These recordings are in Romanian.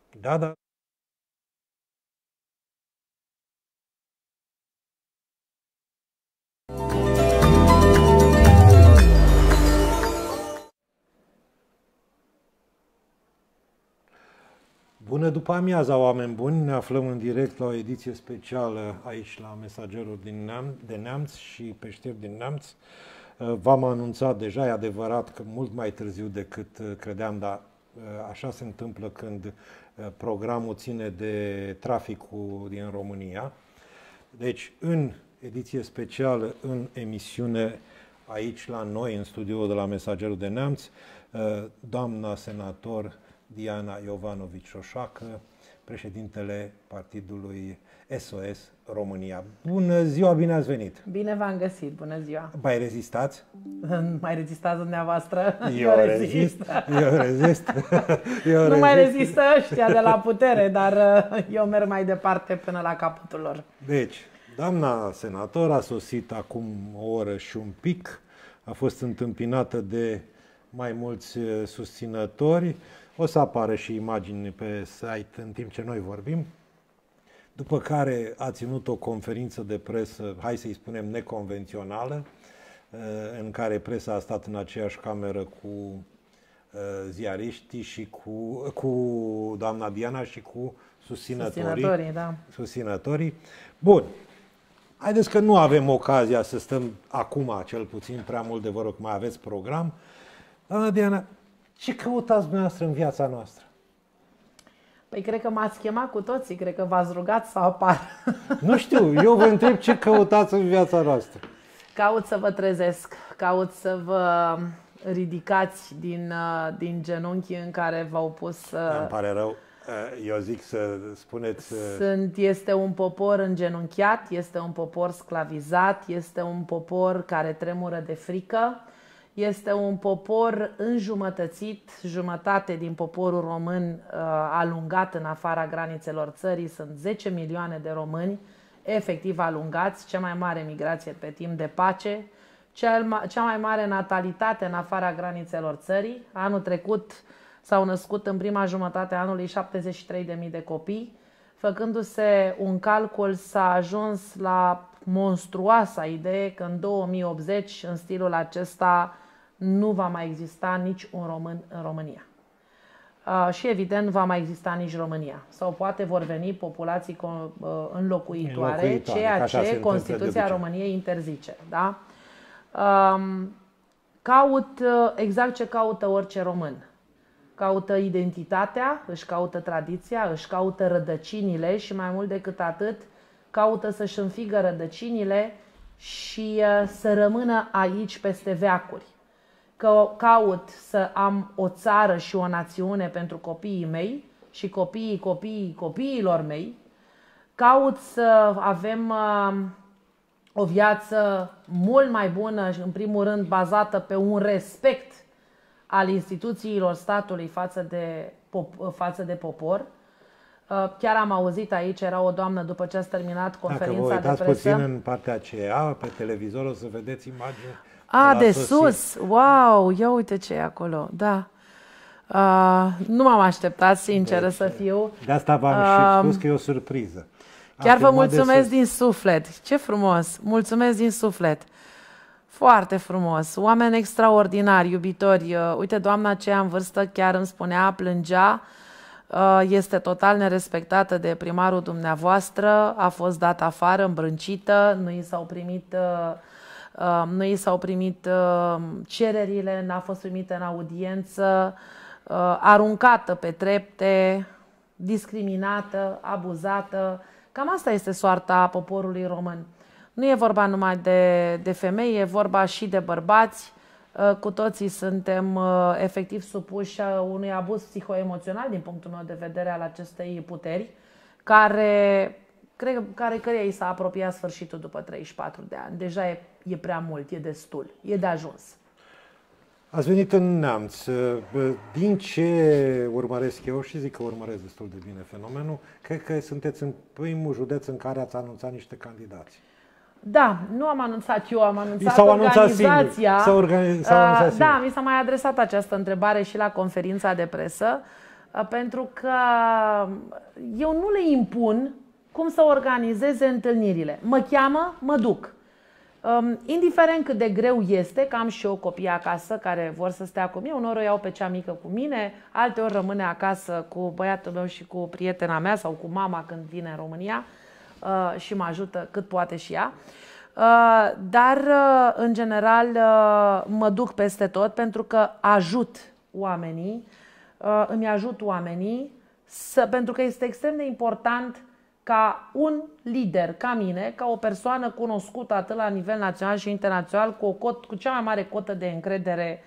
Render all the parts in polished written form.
Da, da. Bună după amiaza, oameni buni! Ne aflăm în direct la o ediție specială aici la Mesagerul de Neamț și pe Știri din Neamț. V-am anunțat deja, e adevărat că mult mai târziu decât credeam, dar așa se întâmplă când programul ține de traficul din România. Deci, în ediție specială, în emisiune aici la noi, în studioul de la Mesagerul de Neamț, doamna senator Diana Iovanovici-Șoșoacă, președintele partidului SOS România. Bună ziua, bine ați venit! Bine v-am găsit, bună ziua! Mai rezistați? Mai rezistați dumneavoastră? Eu rezist. Nu mai rezistă ăștia de la putere, dar eu merg mai departe până la capătul lor. Deci, doamna senator a sosit acum o oră și un pic, a fost întâmpinată de mai mulți susținători. O să apară și imagini pe site în timp ce noi vorbim. După care a ținut o conferință de presă, hai să-i spunem neconvențională, în care presa a stat în aceeași cameră cu ziariștii și cu doamna Diana și cu susținătorii. Bun. Haideți că nu avem ocazia să stăm acum, cel puțin, prea mult de vă rog, mai aveți program. Doamna Diana, ce căutați dumneavoastră în viața noastră? Păi cred că m-ați chemat cu toții, cred că v-ați rugat să apar. Nu știu, eu vă întreb ce căutați în viața noastră. Caut să vă trezesc, caut să vă ridicați din genunchii în care v-au pus... Îmi pare rău, eu zic să spuneți... Este un popor îngenunchiat, este un popor sclavizat, este un popor care tremură de frică. Este un popor înjumătățit, jumătate din poporul român alungat în afara granițelor țării. Sunt 10 milioane de români efectiv alungați, cea mai mare migrație pe timp de pace, cea mai mare natalitate în afara granițelor țării. Anul trecut s-au născut în prima jumătate a anului 73.000 de copii. Făcându-se un calcul, s-a ajuns la monstruoasa idee că în 2080, în stilul acesta, nu va mai exista nici un român în România. Și evident va mai exista nici România. Sau poate vor veni populații înlocuitoare, ceea ce Constituția României interzice. Da? Caut exact ce caută orice român. Caută identitatea, își caută tradiția, își caută rădăcinile și mai mult decât atât, caută să-și înfigă rădăcinile și să rămână aici peste veacuri. Caut să am o țară și o națiune pentru copiii mei și copiilor mei. Caut să avem o viață mult mai bună și, în primul rând, bazată pe un respect al instituțiilor statului față de popor. Chiar am auzit aici, era o doamnă după ce ați terminat conferința de presă. Dacă vă uitați puțin în partea aceea, pe televizor o să vedeți imagini. De sus! Wow! Ia uite ce e acolo. Da. Nu m-am așteptat, sinceră să fiu. De asta v-am și spus că e o surpriză. Chiar vă mulțumesc din suflet. Ce frumos! Mulțumesc din suflet. Foarte frumos. Oameni extraordinari, iubitori. Uite, doamna aceea în vârstă chiar îmi spunea, plângea. Este total nerespectată de primarul dumneavoastră. A fost dată afară, îmbrâncită. Nu i s-au primit cererile, n-a fost primită în audiență, aruncată pe trepte, discriminată, abuzată. Cam asta este soarta poporului român. Nu e vorba numai de femei, e vorba și de bărbați. Cu toții suntem efectiv supuși unui abuz psihoemoțional din punctul meu de vedere al acestei puteri, căreia i s-a apropiat sfârșitul după 34 de ani. Deja e prea mult, e destul, e de ajuns. Ați venit în Neamț. Din ce urmăresc eu, și zic că urmăresc destul de bine fenomenul, cred că sunteți în primul județ în care ați anunțat niște candidați. Da, nu am anunțat eu, am anunțat organizația. S-au anunțat da, mi s-a mai adresat această întrebare și la conferința de presă. pentru că eu nu le impun cum să organizeze întâlnirile. Mă cheamă, mă duc. Indiferent cât de greu este, că am și eu copii acasă care vor să stea cu mine, uneori o iau pe cea mică cu mine, alteori rămâne acasă cu băiatul meu și cu prietena mea sau cu mama când vine în România și mă ajută cât poate și ea. Dar, în general, mă duc peste tot pentru că ajut oamenii, îmi ajut oamenii, pentru că este extrem de important ca un lider, ca mine, ca o persoană cunoscută atât la nivel național și internațional, cu cea mai mare cotă de încredere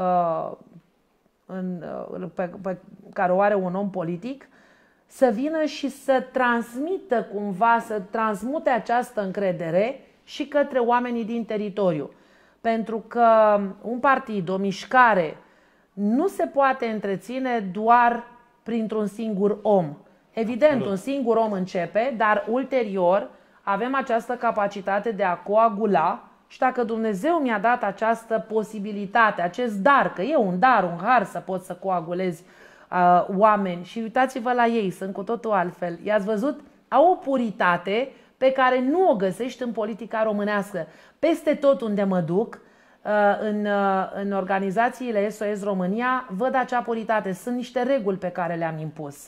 pe care o are un om politic, să vină și să transmită cumva, să transmute această încredere și către oamenii din teritoriu. Pentru că un partid, o mișcare, nu se poate întreține doar printr-un singur om. Evident, un singur om începe, dar ulterior avem această capacitate de a coagula și dacă Dumnezeu mi-a dat această posibilitate, acest dar, că e un dar, un har să poți să coagulezi oameni și uitați-vă la ei, sunt cu totul altfel. I-ați văzut? Au o puritate pe care nu o găsești în politica românească. Peste tot unde mă duc, în organizațiile SOS România, văd acea puritate. Sunt niște reguli pe care le-am impus.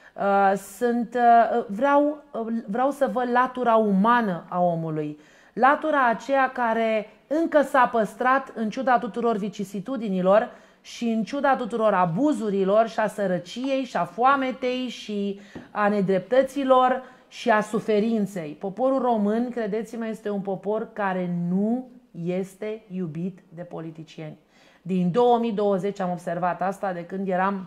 Vreau să văd latura umană a omului. Latura aceea care încă s-a păstrat în ciuda tuturor vicisitudinilor și în ciuda tuturor abuzurilor și a sărăciei și a foametei și a nedreptăților și a suferinței. Poporul român, credeți-mă, este un popor care nu este iubit de politicieni. Din 2020 am observat asta, de când eram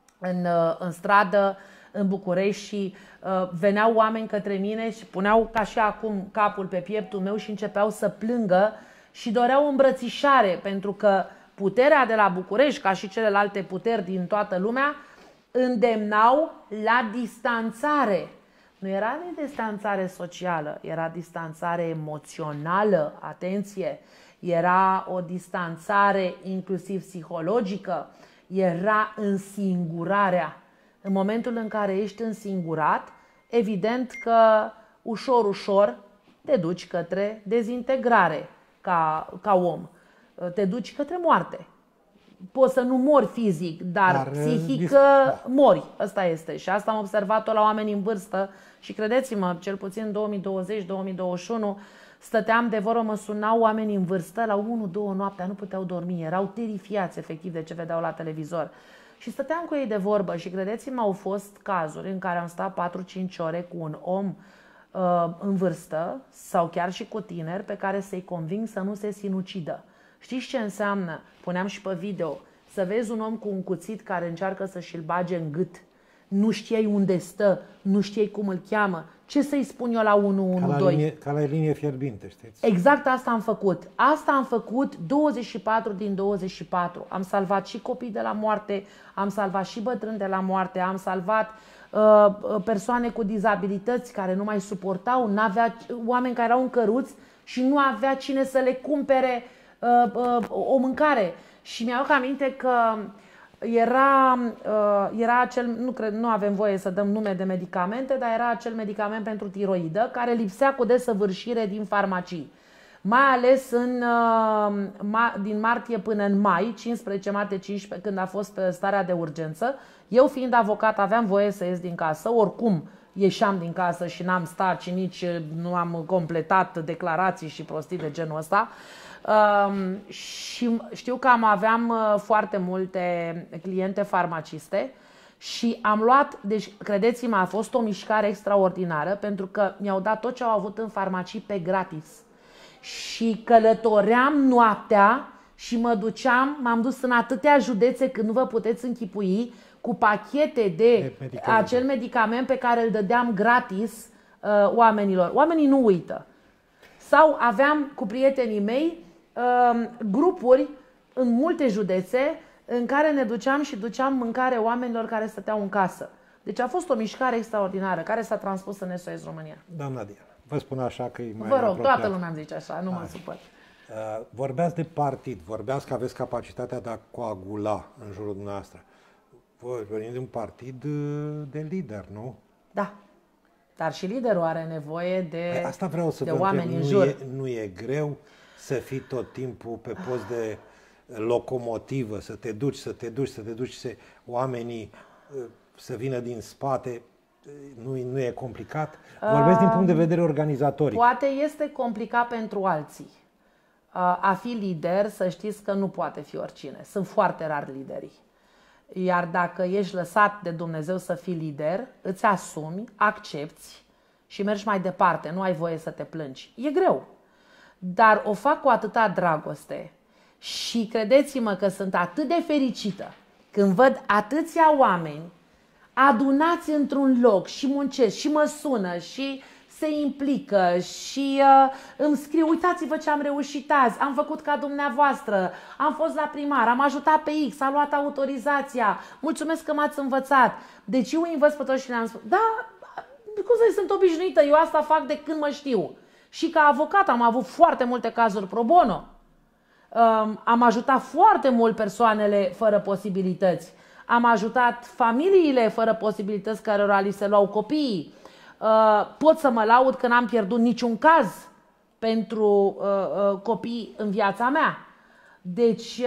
în stradă în București și veneau oameni către mine și puneau ca și acum capul pe pieptul meu și începeau să plângă și doreau îmbrățișare, pentru că puterea de la București, ca și celelalte puteri din toată lumea, îndemnau la distanțare. Nu era distanțare socială, era distanțare emoțională, atenție, era o distanțare inclusiv psihologică, era însingurarea. În momentul în care ești însingurat, evident că ușor, ușor te duci către dezintegrare ca om. Te duci către moarte. Poți să nu mori fizic, dar psihic mori. Asta este. Și asta am observat-o la oameni în vârstă și credeți-mă, cel puțin în 2020-2021, stăteam de vorbă, mă sunau oameni în vârstă la 1-2 noaptea, nu puteau dormi, erau terifiați efectiv de ce vedeau la televizor. Și stăteam cu ei de vorbă și credeți-mă, au fost cazuri în care am stat 4-5 ore cu un om în vârstă sau chiar și cu tineri pe care să-i conving să nu se sinucidă. Știți ce înseamnă? Puneam și pe video. Să vezi un om cu un cuțit care încearcă să-și-l bage în gât. Nu știai unde stă, nu știai cum îl cheamă. Ce să-i spun eu la 112? Ca la linie fierbinte, știți? Exact asta am făcut. Asta am făcut 24 din 24. Am salvat și copii de la moarte, am salvat și bătrâni de la moarte, am salvat persoane cu dizabilități care nu mai suportau, oameni care erau în căruți și nu avea cine să le cumpere o mâncare. Și mi-au aminte că era acel, nu avem voie să dăm nume de medicamente, dar era acel medicament pentru tiroidă care lipsea cu desăvârșire din farmacii. Mai ales din martie până în mai, 15 martie 15, când a fost starea de urgență. Eu fiind avocat aveam voie să ies din casă, oricum ieșeam din casă și n-am stat și nici nu am completat declarații și prostii de genul ăsta. Și știu că aveam foarte multe cliente farmaciste și am luat, deci credeți-mă, a fost o mișcare extraordinară pentru că mi-au dat tot ce au avut în farmacii pe gratis. Și călătoream noaptea și mă duceam, m-am dus în atâtea județe când nu vă puteți închipui, cu pachete de acel medicament pe care îl dădeam gratis oamenilor. Oamenii nu uită. Sau aveam cu prietenii mei grupuri în multe județe în care ne duceam și duceam mâncare oamenilor care stăteau în casă. Deci a fost o mișcare extraordinară care s-a transpus în SOS România. Doamna Diana, vă spun așa că e mai Vă rog, apropiat. toată lumea îmi zice așa, nu mă supăr. Vorbeați de partid, vorbeați că aveți capacitatea de a coagula în jurul dumneavoastră. Vorbim de un partid de lider, nu? Da. Dar și liderul are nevoie de, asta vreau să de vă oameni întreb. în jur. Nu e greu să fii tot timpul pe post de locomotivă, să te duci, oamenii să vină din spate? Nu e complicat? Vorbesc din punct de vedere organizatoric. Poate este complicat pentru alții. A fi lider, să știți că nu poate fi oricine. Sunt foarte rari liderii. Iar dacă ești lăsat de Dumnezeu să fii lider, îți asumi, accepti și mergi mai departe. Nu ai voie să te plângi. E greu. Dar o fac cu atâta dragoste și credeți-mă că sunt atât de fericită când văd atâția oameni adunați într-un loc și muncesc și mă sună și se implică și îmi scriu, uitați-vă ce am reușit azi, am făcut ca dumneavoastră, am fost la primar, am ajutat pe X, a luat autorizația, mulțumesc că m-ați învățat. Deci eu îi învăț pe toți și le-am spus, da, cum să sunt obișnuită, eu asta fac de când mă știu. Și ca avocat am avut foarte multe cazuri pro bono. Am ajutat foarte mult persoanele fără posibilități. Am ajutat familiile fără posibilități cărora li se luau copiii. Pot să mă laud că n-am pierdut niciun caz pentru copii în viața mea. Deci,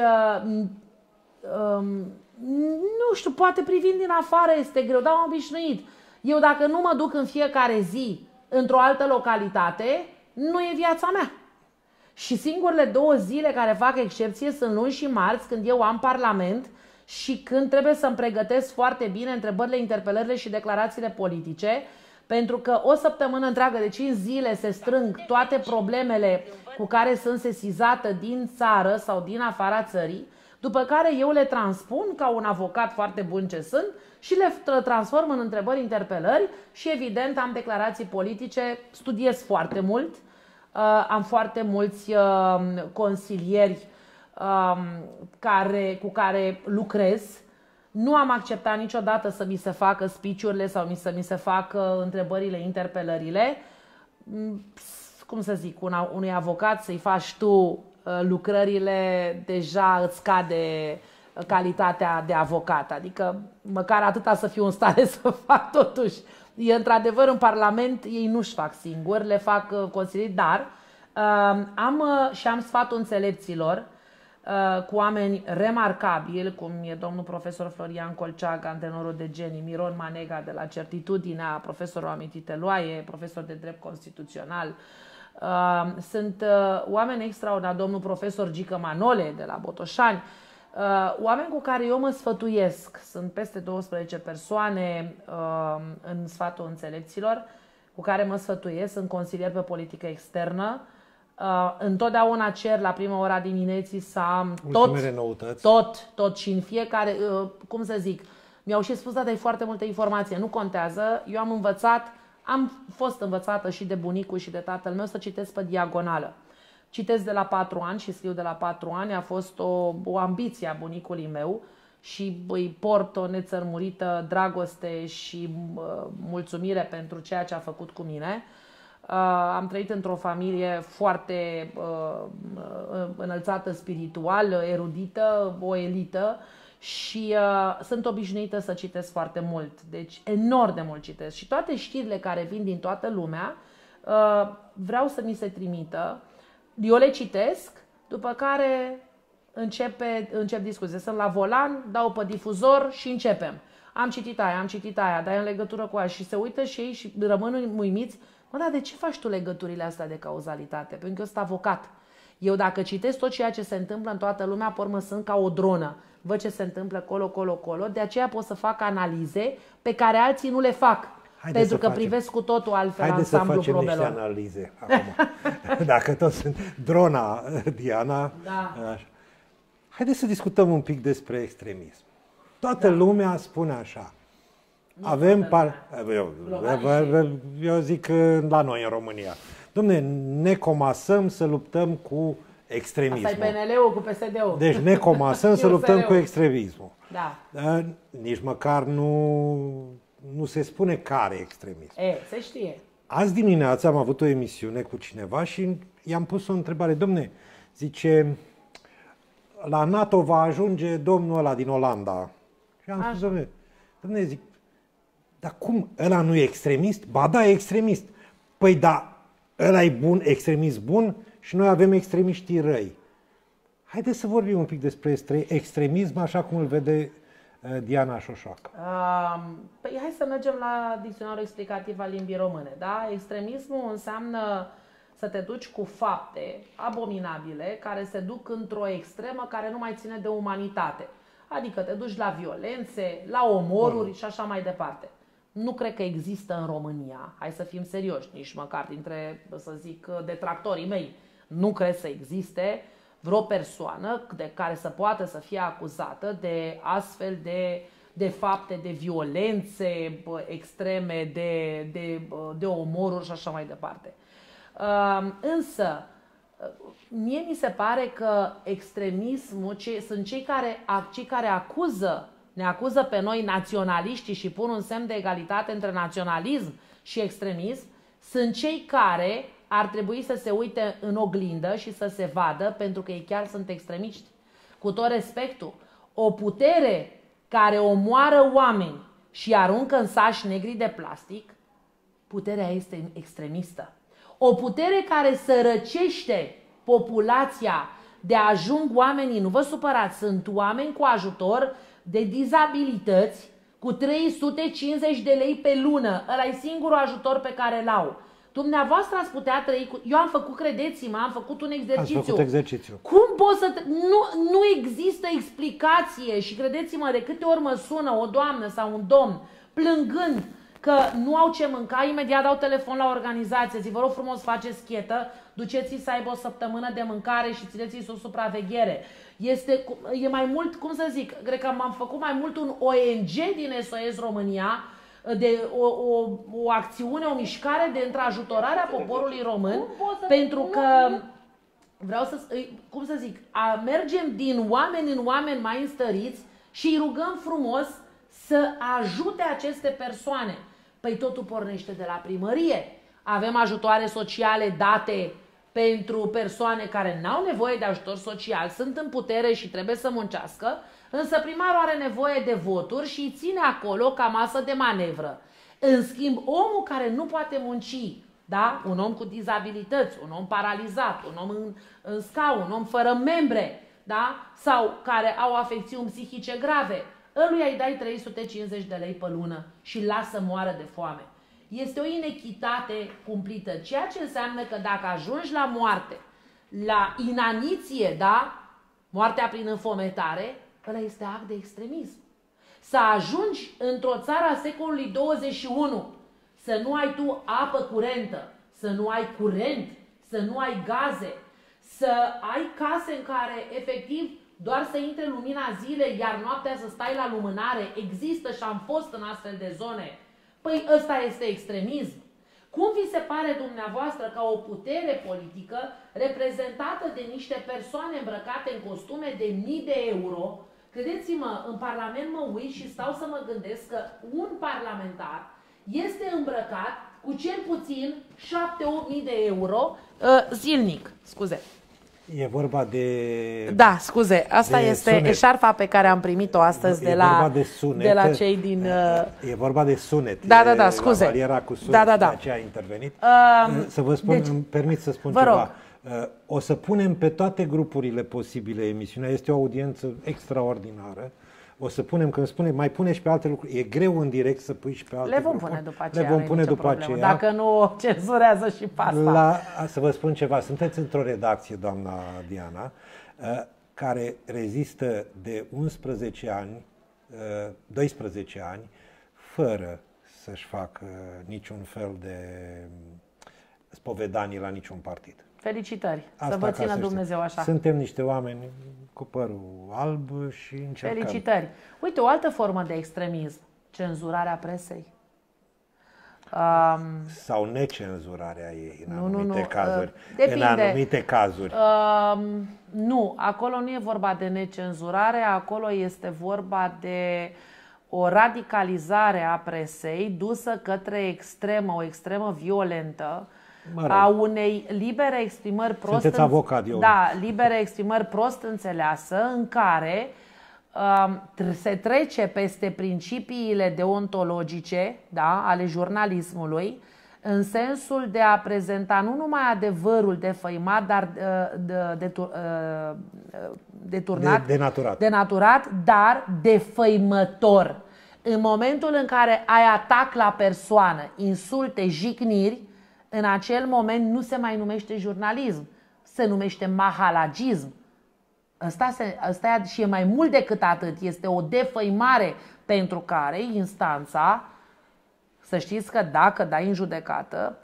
nu știu, poate privind din afară este greu, dar am obișnuit. Eu dacă nu mă duc în fiecare zi într-o altă localitate, nu e viața mea. Și singurele 2 zile care fac excepție sunt luni și marți, când eu am parlament și când trebuie să-mi pregătesc foarte bine întrebările, interpelările și declarațiile politice, pentru că o săptămână întreagă, de 5 zile, se strâng toate problemele cu care sunt sesizată din țară sau din afara țării, după care eu le transpun ca un avocat foarte bun ce sunt și le transform în întrebări, interpelări și evident am declarații politice, studiez foarte mult, am foarte mulți consilieri cu care lucrez. Nu am acceptat niciodată să mi se facă speech-urile sau să mi se facă întrebările, interpelările. Cum să zic, unui avocat să-i faci tu lucrările, deja îți scade calitatea de avocat. Adică măcar atâta să fiu în stare să fac totuși. E într-adevăr în Parlament ei nu-și fac singuri, le fac consilieri, dar am sfatul înțelepților cu oameni remarcabili, cum e domnul profesor Florian Colceag, antrenorul de genii, Miron Manega de la Certitudinea, profesorul Amintit Eloaie, profesor de drept constituțional. Sunt oameni extraordinari, domnul profesor Gică Manole de la Botoșani, oameni cu care eu mă sfătuiesc. Sunt peste 12 persoane în sfatul înțelepților cu care mă sfătuiesc, sunt consilier pe politică externă. Întotdeauna cer la prima ora dimineții să am tot și în fiecare, cum să zic, mi-au și spus, da, e foarte multă informație, nu contează, eu am învățat, am fost învățată și de bunicul și de tatăl meu să citesc pe diagonală. Citesc de la 4 ani și scriu de la 4 ani, a fost o ambiție a bunicului meu și îi port o nețărmurită dragoste și mulțumire pentru ceea ce a făcut cu mine. Am trăit într-o familie foarte înălțată spiritual, erudită, o elită și sunt obișnuită să citesc foarte mult. Deci enorm de mult citesc și toate știrile care vin din toată lumea vreau să mi se trimită. Eu le citesc, după care încep discuție. Sunt la volan, dau pe difuzor și începem. Am citit aia, dar e în legătură cu aia. Și se uită și ei și rămân uimiți. Mă, dar de ce faci tu legăturile astea de cauzalitate? Pentru că eu sunt avocat. Eu dacă citesc tot ceea ce se întâmplă în toată lumea, pe urmă sunt ca o dronă. Văd ce se întâmplă colo. De aceea pot să fac analize pe care alții nu le fac. Pentru că privesc cu totul altfel ansamblul probelor. Haideți să facem niște analize acum. Dacă tot sunt drona, Diana. Da. Haideți să discutăm un pic despre extremism. Toată lumea spune așa. Eu zic la noi în România. Dom'le, ne comasăm să luptăm cu extremismul. Asta e PNL-ul cu PSD-ul. Deci ne comasăm să luptăm cu extremismul. Da. Nici măcar nu se spune care extremism. Se știe. Azi dimineața am avut o emisiune cu cineva și i-am pus o întrebare. Dom'le, zice, la NATO va ajunge domnul ăla din Olanda, Și am spus, dom'le, zic, dar cum, ăla nu e extremist? Ba da, e extremist. Păi da, ăla e bun, extremist bun și noi avem extremiștii răi. Haideți să vorbim un pic despre extremism așa cum îl vede Diana Șoșoacă. Păi hai să mergem la dicționarul explicativ al limbii române. Da? Extremismul înseamnă să te duci cu fapte abominabile care se duc într-o extremă care nu mai ține de umanitate. Adică te duci la violențe, la omoruri și așa mai departe. Nu cred că există în România, hai să fim serioși, nici măcar dintre, să zic, detractorii mei, nu cred să existe vreo persoană de care să poată să fie acuzată de astfel de fapte, de violențe extreme, de omoruri și așa mai departe. Însă, mie mi se pare că extremismul, sunt cei care ne acuză pe noi naționaliștii și pun un semn de egalitate între naționalism și extremism, sunt cei care ar trebui să se uite în oglindă și să se vadă, pentru că ei chiar sunt extremiști. Cu tot respectul, o putere care omoară oameni și aruncă în saci negri de plastic, puterea este extremistă. O putere care sărăcește populația de ajung oamenii, nu vă supărați, sunt oameni cu ajutor de dizabilități cu 350 de lei pe lună. Ăla e singurul ajutor pe care l-au. Dumneavoastră ați putea trăi cu... Eu am făcut, credeți-mă, am făcut un exercițiu. Ați făcut exercițiu. Cum poți să... Nu există explicație și credeți-mă, de câte ori mă sună o doamnă sau un domn plângând că nu au ce mânca, imediat dau telefon la organizație, zic, vă rog frumos, faceți chetă, duceți-i să aibă o săptămână de mâncare și țineți-i sub supraveghere. E mai mult, cum să zic, cred că am făcut mai mult un ONG din SOS România, de o acțiune, o mișcare de întrajutorare a poporului român, pentru că vreau să, cum să zic, mergem din oameni în oameni mai înstăriți și îi rugăm frumos să ajute aceste persoane. Păi totul pornește de la primărie. Avem ajutoare sociale date pentru persoane care n-au nevoie de ajutor social, sunt în putere și trebuie să muncească, însă primarul are nevoie de voturi și îi ține acolo ca masă de manevră. În schimb, omul care nu poate munci, da? Un om cu dizabilități, un om paralizat, un om în scaun, un om fără membre, da? Sau care au afecțiuni psihice grave, ăluia îi dai 350 de lei pe lună și lasă moară de foame. Este o inechitate cumplită, ceea ce înseamnă că dacă ajungi la moarte, la inaniție, da? Moartea prin înfometare, ăla este act de extremism. Să ajungi într-o țară a secolului 21, să nu ai tu apă curentă, să nu ai curent, să nu ai gaze, să ai case în care efectiv doar să intre lumina zilei, iar noaptea să stai la lumânare, există și am fost în astfel de zone. Păi ăsta este extremism. Cum vi se pare dumneavoastră ca o putere politică reprezentată de niște persoane îmbrăcate în costume de mii de euro? Credeți-mă, în Parlament mă uit și stau să mă gândesc că un parlamentar este îmbrăcat cu cel puțin 7-8 mii de euro zilnic. Scuze. E vorba de... Da, scuze, asta este sunet. Eșarfa pe care am primit-o astăzi de la cei din... E vorba de sunet. Da, scuze. Valiera cu sunet, de aceea a intervenit. Să vă spun, îmi permit să spun ceva. O să punem pe toate grupurile posibile emisiunea, este o audiență extraordinară. O să punem, când spune, mai pune și pe alte lucruri. E greu în direct să pui și pe alte lucruri. Le vom pune după aceea. Le vom pune după aceea. Dacă nu cenzurează și pe asta. Să vă spun ceva. Sunteți într-o redacție, doamna Diana, care rezistă de 11 ani, 12 ani, fără să-și facă niciun fel de spovedanie la niciun partid. Felicitări. Asta, să vă țină Dumnezeu așa. Suntem niște oameni cu părul alb și încercăm. Felicitări. Uite, o altă formă de extremism. Cenzurarea presei. Sau necenzurarea ei în anumite cazuri. Depinde. În anumite cazuri. Nu, acolo nu e vorba de necenzurare, acolo este vorba de o radicalizare a presei dusă către o extremă violentă, a unei libere exprimări prost avocat, eu. Da, libere exprimări prost înțeleasă, în care se trece peste principiile deontologice, da, ale jurnalismului, în sensul de a prezenta nu numai adevărul defăimat, dar denaturat, dar defăimător. În momentul în care ai atac la persoană, insulte, jigniri, în acel moment nu se mai numește jurnalism, se numește mahalagism. Asta și e mai mult decât atât, este o defăimare pentru care instanța, să știți că dacă dai în judecată,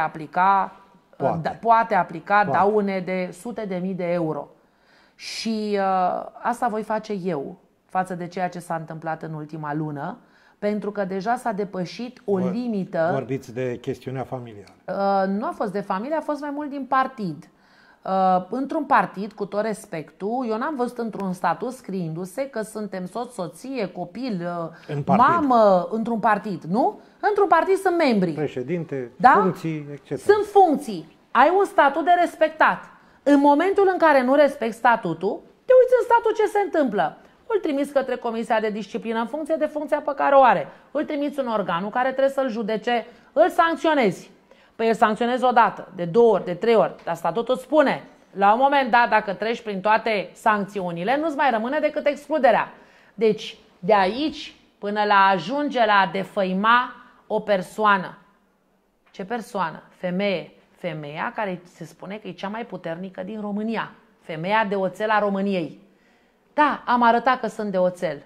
poate aplica daune de sute de mii de euro. Și asta voi face eu față de ceea ce s-a întâmplat în ultima lună, pentru că deja s-a depășit o limită. Vorbiți de chestiunea familială. Nu a fost de familie, a fost mai mult din partid. Într-un partid, cu tot respectul, eu n-am văzut într-un statut scriindu-se că suntem soț, soție, copil, mamă, într-un partid, nu? Într-un partid sunt membri. Președinte, da? funcții, etc. Sunt funcții. Ai un statut de respectat. În momentul în care nu respecti statutul, te uiți în statut ce se întâmplă. Îl trimiți către Comisia de Disciplină în funcție de funcția pe care o are. Îl trimiți în organul care trebuie să-l judece, îl sancționezi. Păi îl sancționezi o dată, de 2 ori, de 3 ori, dar statutul spune, la un moment dat, dacă treci prin toate sancțiunile, nu-ți mai rămâne decât excluderea. Deci, de aici până la ajunge la a defăima o persoană. Ce persoană? Femeie. Femeia care se spune că e cea mai puternică din România. Femeia de oțel a României. Da, am arătat că sunt de oțel.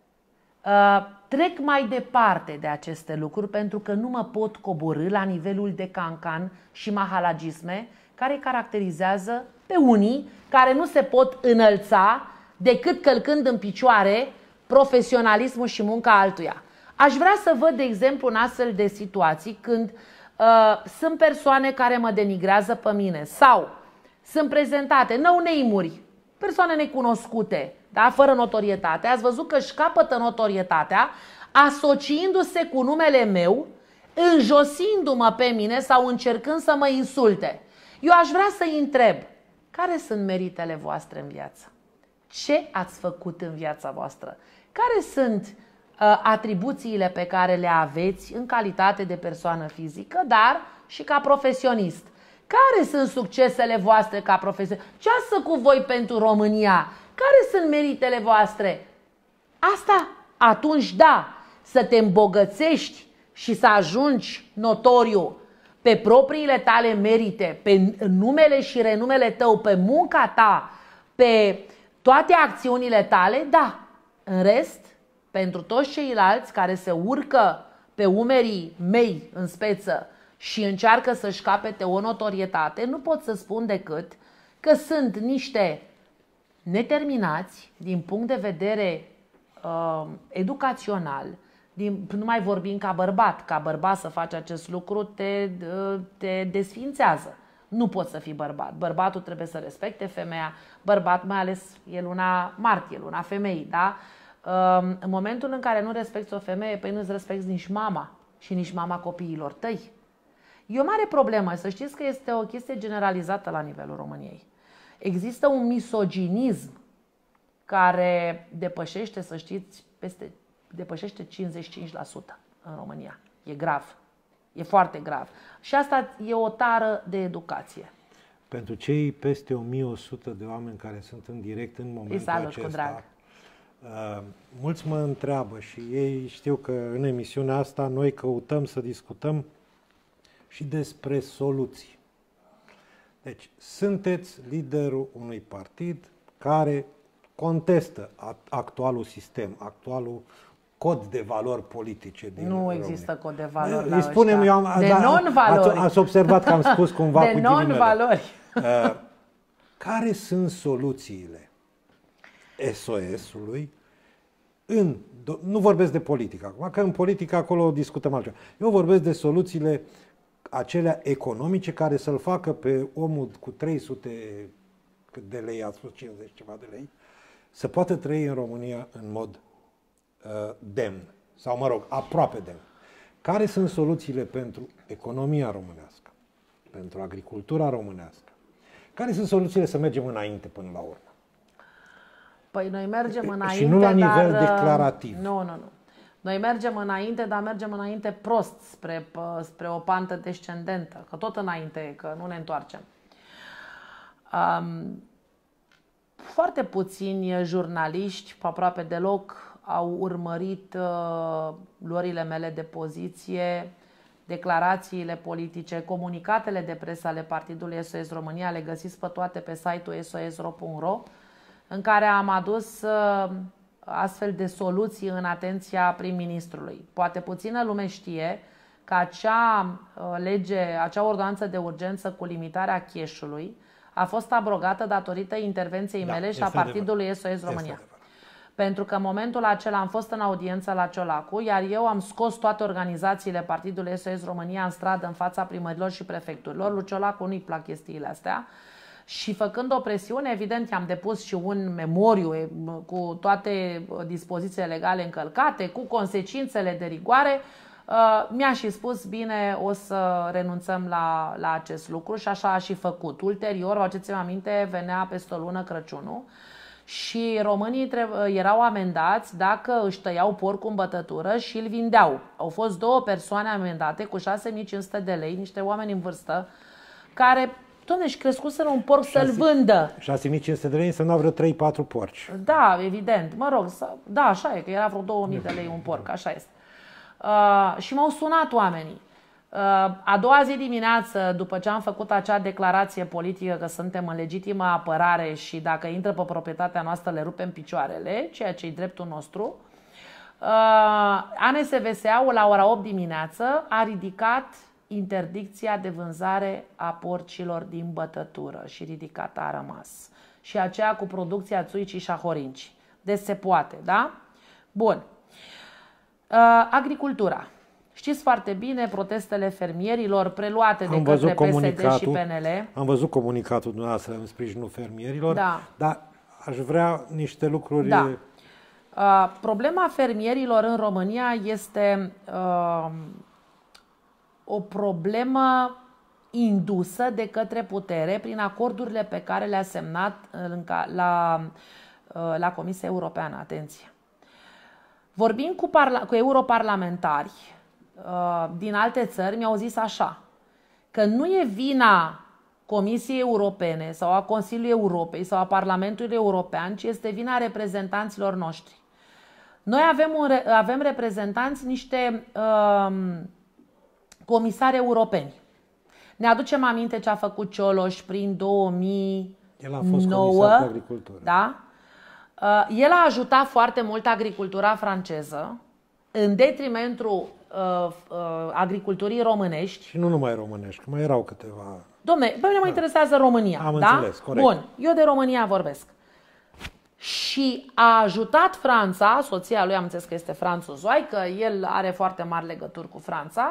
Trec mai departe de aceste lucruri pentru că nu mă pot coborî la nivelul de cancan și mahalagisme care îi caracterizează pe unii care nu se pot înălța decât călcând în picioare profesionalismul și munca altuia. Aș vrea să văd, de exemplu, în astfel de situații când sunt persoane care mă denigrează pe mine sau sunt prezentate no-name-uri, persoane necunoscute, da? Fără notorietate. Ați văzut că își capătă notorietatea asociindu-se cu numele meu, înjosindu-mă pe mine sau încercând să mă insulte. Eu aș vrea să-i întreb, care sunt meritele voastre în viață? Ce ați făcut în viața voastră? Care sunt atribuțiile pe care le aveți în calitate de persoană fizică, dar și ca profesionist? Care sunt succesele voastre ca profesionist? Ce ați făcut voi pentru România? Care sunt meritele voastre? Asta, atunci da, să te îmbogățești și să ajungi notoriu pe propriile tale merite, pe numele și renumele tău, pe munca ta, pe toate acțiunile tale, da. În rest, pentru toți ceilalți care se urcă pe umerii mei în speță și încearcă să-și capete o notorietate, nu pot să spun decât că sunt niște neterminați din punct de vedere educațional. Nu mai vorbim ca bărbat să faci acest lucru te desfințează. Nu poți să fii bărbat. Bărbatul trebuie să respecte femeia. Bărbat, mai ales, e luna martie, luna femeii, da? În momentul în care nu respecti o femeie, păi nu-ți respecti nici mama și nici mama copiilor tăi. E o mare problemă. Să știți că este o chestie generalizată la nivelul României. Există un misoginism care depășește, să știți, depășește 55% în România. E grav. E foarte grav. Și asta e o tară de educație. Pentru cei peste 1100 de oameni care sunt în direct în momentul acesta, mulți mă întreabă și ei știu că în emisiunea asta noi căutăm să discutăm și despre soluții. Deci, sunteți liderul unui partid care contestă actualul sistem, actualul cod de valori politice din România. Nu există cod de valori îi spunem eu, de non-valori. Ați observat că am spus cumva de cu non-valori. Care sunt soluțiile SOS-ului nu vorbesc de politică acum, că în politică acolo discutăm altceva. Eu vorbesc de soluțiile acelea economice care să-l facă pe omul cu 300 de lei, ați spus 50 ceva de lei, să poată trăi în România în mod demn, sau mă rog, aproape demn. Care sunt soluțiile pentru economia românească, pentru agricultura românească? Care sunt soluțiile să mergem înainte până la urmă? Păi noi mergem înainte, și nu la nivel dar, declarativ. Nu. Noi mergem înainte, dar mergem înainte prost, spre o pantă descendentă, că tot înainte, că nu ne întoarcem. Foarte puțini jurnaliști, aproape deloc, au urmărit luările mele de poziție, declarațiile politice, comunicatele de presă ale Partidului SOS România, le găsiți pe toate pe site-ul sos.ro, în care am adus astfel de soluții în atenția prim-ministrului. Poate puțină lume știe că acea ordonanță de urgență cu limitarea cash-ului a fost abrogată datorită intervenției mele și a Partidului SOS România. Pentru că în momentul acela am fost în audiență la Ciolacu, iar eu am scos toate organizațiile Partidului SOS România în stradă în fața primărilor și prefecturilor. Lui Ciolacu nu-i plac chestiile astea. Și făcând o presiune, evident, am depus și un memoriu cu toate dispozițiile legale încălcate, cu consecințele de rigoare. Mi-a și spus, bine, o să renunțăm la acest lucru și așa a și făcut. Ulterior, faceți-vă aminte, venea peste o lună Crăciunul și românii erau amendați dacă își tăiau porcul în bătătură și îl vindeau. Au fost 2 persoane amendate cu 6.500 de lei, niște oameni în vârstă, care, doamne, își crescuseră un porc să-l vândă. 6.500 de lei însemna vreo 3-4 porci. Da, evident. Mă rog, da, așa e, că era vreo 2.000 de lei un porc, așa este. Și m-au sunat oamenii. A doua zi dimineață, după ce am făcut acea declarație politică că suntem în legitimă apărare și dacă intră pe proprietatea noastră le rupem picioarele, ceea ce e dreptul nostru, ANSVSA-ul la ora 8 dimineață a ridicat interdicția de vânzare a porcilor din bătătură și ridicată a rămas. Și aceea cu producția țuicii și a horinci. Deci se poate, da? Bun. Agricultura. Știți foarte bine protestele fermierilor preluate de către PSD și PNL. Am văzut comunicatul dumneavoastră în sprijinul fermierilor, dar aș vrea niște lucruri... Da. Problema fermierilor în România este o problemă indusă de către putere prin acordurile pe care le-a semnat la Comisia Europeană. Atenție! Vorbind cu europarlamentari din alte țări, mi-au zis așa, că nu e vina Comisiei Europene sau a Consiliului Europei sau a Parlamentului European, ci este vina reprezentanților noștri. Noi avem reprezentanți, niște comisari europeni. Ne aducem aminte ce a făcut Cioloș prin 2009. El a fost comisar pe agricultură. Da? El a ajutat foarte mult agricultura franceză în detrimentul agriculturii românești. Și nu numai românești, că mai erau câteva... Dom'le, pe mine mă interesează România. Am înțeles, corect. Bun, eu de România vorbesc. Și a ajutat Franța, soția lui am înțeles că este franțuzoaică, el are foarte mari legături cu Franța.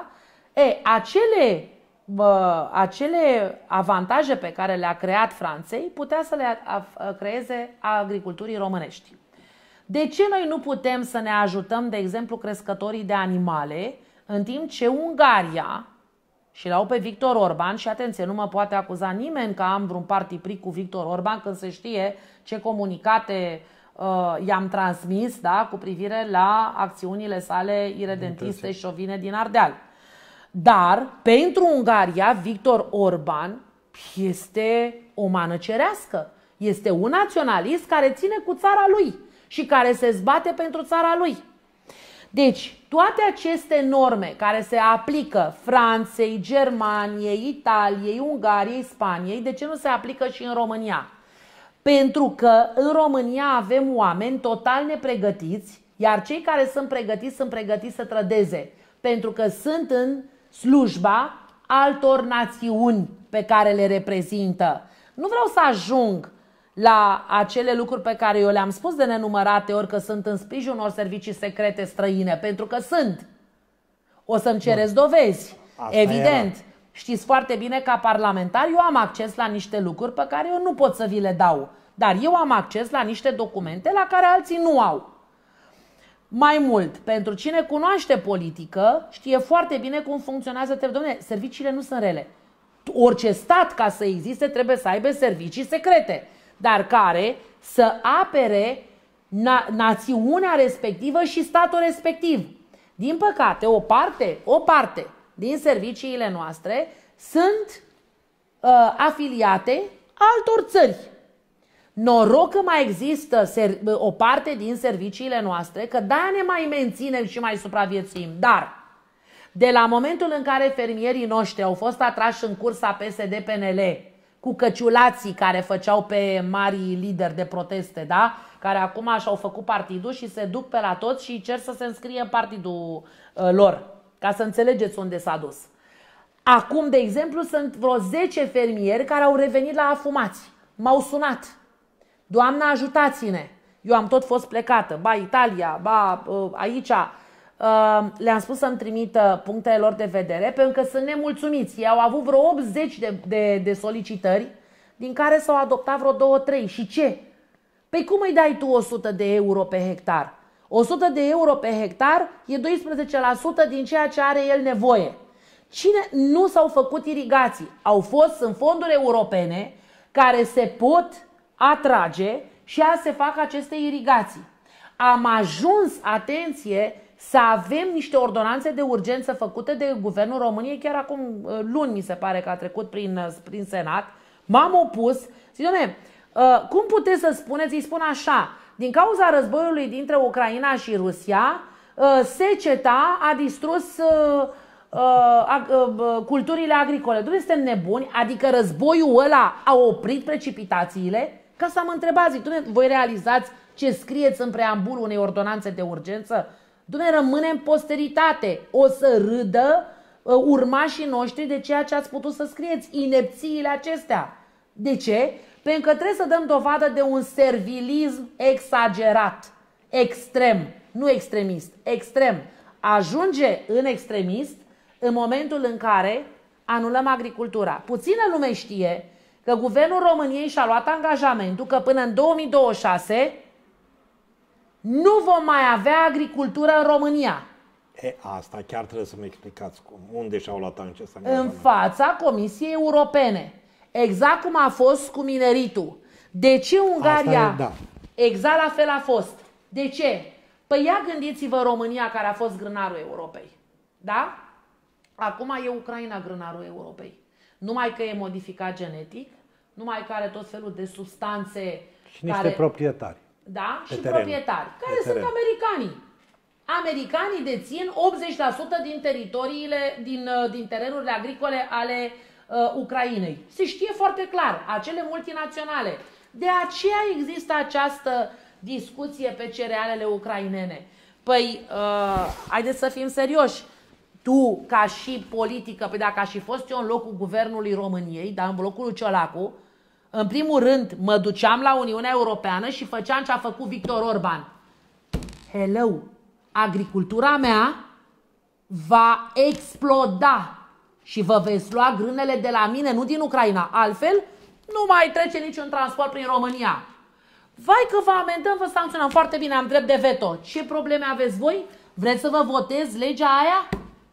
Acele avantaje pe care le-a creat Franței putea să le creeze agriculturii românești. De ce noi nu putem să ne ajutăm, de exemplu, crescătorii de animale, în timp ce Ungaria, și l-au pe Victor Orban, și atenție, nu mă poate acuza nimeni că am vreun partipric cu Victor Orban când se știe ce comunicate i-am transmis, da, cu privire la acțiunile sale iredentiste și șovine din Ardeal. Dar, pentru Ungaria, Victor Orban este o mană cerească. Este un naționalist care ține cu țara lui și care se zbate pentru țara lui. Deci, toate aceste norme care se aplică Franței, Germaniei, Italiei, Ungariei, Spaniei, de ce nu se aplică și în România? Pentru că în România avem oameni total nepregătiți, iar cei care sunt pregătiți să trădeze, pentru că sunt în slujba altor națiuni pe care le reprezintă. Nu vreau să ajung la acele lucruri pe care eu le-am spus de nenumărate ori că sunt în sprijinul unor servicii secrete străine, pentru că sunt. O să-mi cereți dovezi. Asta evident. Era. Știți foarte bine, ca parlamentar, eu am acces la niște lucruri pe care eu nu pot să vi le dau. Dar eu am acces la niște documente la care alții nu au. Mai mult, pentru cine cunoaște politică, știe foarte bine cum funcționează. Dom'le, serviciile nu sunt rele. Orice stat, ca să existe, trebuie să aibă servicii secrete, dar care să apere națiunea respectivă și statul respectiv. Din păcate, o parte din serviciile noastre sunt afiliate altor țări. Noroc că mai există o parte din serviciile noastre, că de-aia ne mai menținem și mai supraviețuim. Dar, de la momentul în care fermierii noștri au fost atrași în cursa PSD-PNL cu căciulații care făceau pe marii lideri de proteste, da? Care acum și-au făcut partidul și se duc pe la toți și cer să se înscrie în partidul lor, ca să înțelegeți unde s-a dus. Acum, de exemplu, sunt vreo 10 fermieri care au revenit la afumați. M-au sunat. Doamne, ajutați-ne! Eu am tot fost plecată, ba Italia, ba aici. Le-am spus să-mi trimită punctele lor de vedere, pentru că sunt nemulțumiți. Ei au avut vreo 80 de solicitări, din care s-au adoptat vreo 2-3. Și ce? Păi cum îi dai tu 100 de euro pe hectar? 100 de euro pe hectar e 12% din ceea ce are el nevoie. Cine nu s-au făcut irigații? Sunt fonduri europene care se pot atrage și se fac aceste irigații. Am ajuns, atenție, să avem niște ordonanțe de urgență făcute de Guvernul României, chiar acum luni mi se pare că a trecut prin Senat. M-am opus. Zic, doamne, cum puteți să spuneți, îi spun așa, din cauza războiului dintre Ucraina și Rusia, seceta a distrus culturile agricole. Dumnezeu, suntem nebuni? Adică războiul ăla a oprit precipitațiile? Ca să mă întrebați, zic, Dumnezeu, voi realizați ce scrieți în preambulul unei ordonanțe de urgență? Dumnezeu, rămâne în posteritate. O să râdă urmașii noștri de ceea ce ați putut să scrieți, inepțiile acestea. De ce? Pentru că trebuie să dăm dovadă de un servilism exagerat, extrem, nu extremist, extrem. Ajunge în extremist în momentul în care anulăm agricultura. Puțină lume știe că Guvernul României și-a luat angajamentul că până în 2026 nu vom mai avea agricultură în România. Asta chiar trebuie să-mi explicați cum. Unde și-au luat acest angajament? În fața Comisiei Europene. Exact cum a fost cu mineritul. De ce Ungaria? Da. Exact la fel a fost. De ce? Păi ia gândiți-vă România, care a fost grânarul Europei. Da? Acum e Ucraina grânarul Europei. Numai că e modificat genetic, numai că are tot felul de substanțe. Și niște proprietari. Da? Și proprietari. Care sunt americanii. Americanii dețin 80% din teritoriile, din terenurile agricole ale Ucrainei. Se știe foarte clar, acele multinaționale. De aceea există această discuție pe cerealele ucrainene. Păi, haideți să fim serioși. Tu, ca și politică, păi dacă aș fi fost eu în locul Guvernului României, dar în locul lui Ciolacu, în primul rând mă duceam la Uniunea Europeană și făceam ce a făcut Victor Orban. Hello! Agricultura mea va exploda și vă veți lua grânele de la mine, nu din Ucraina. Altfel, nu mai trece niciun transport prin România. Vai că vă amendăm, vă sancționăm. Foarte bine, am drept de veto. Ce probleme aveți voi? Vreți să vă votez legea aia?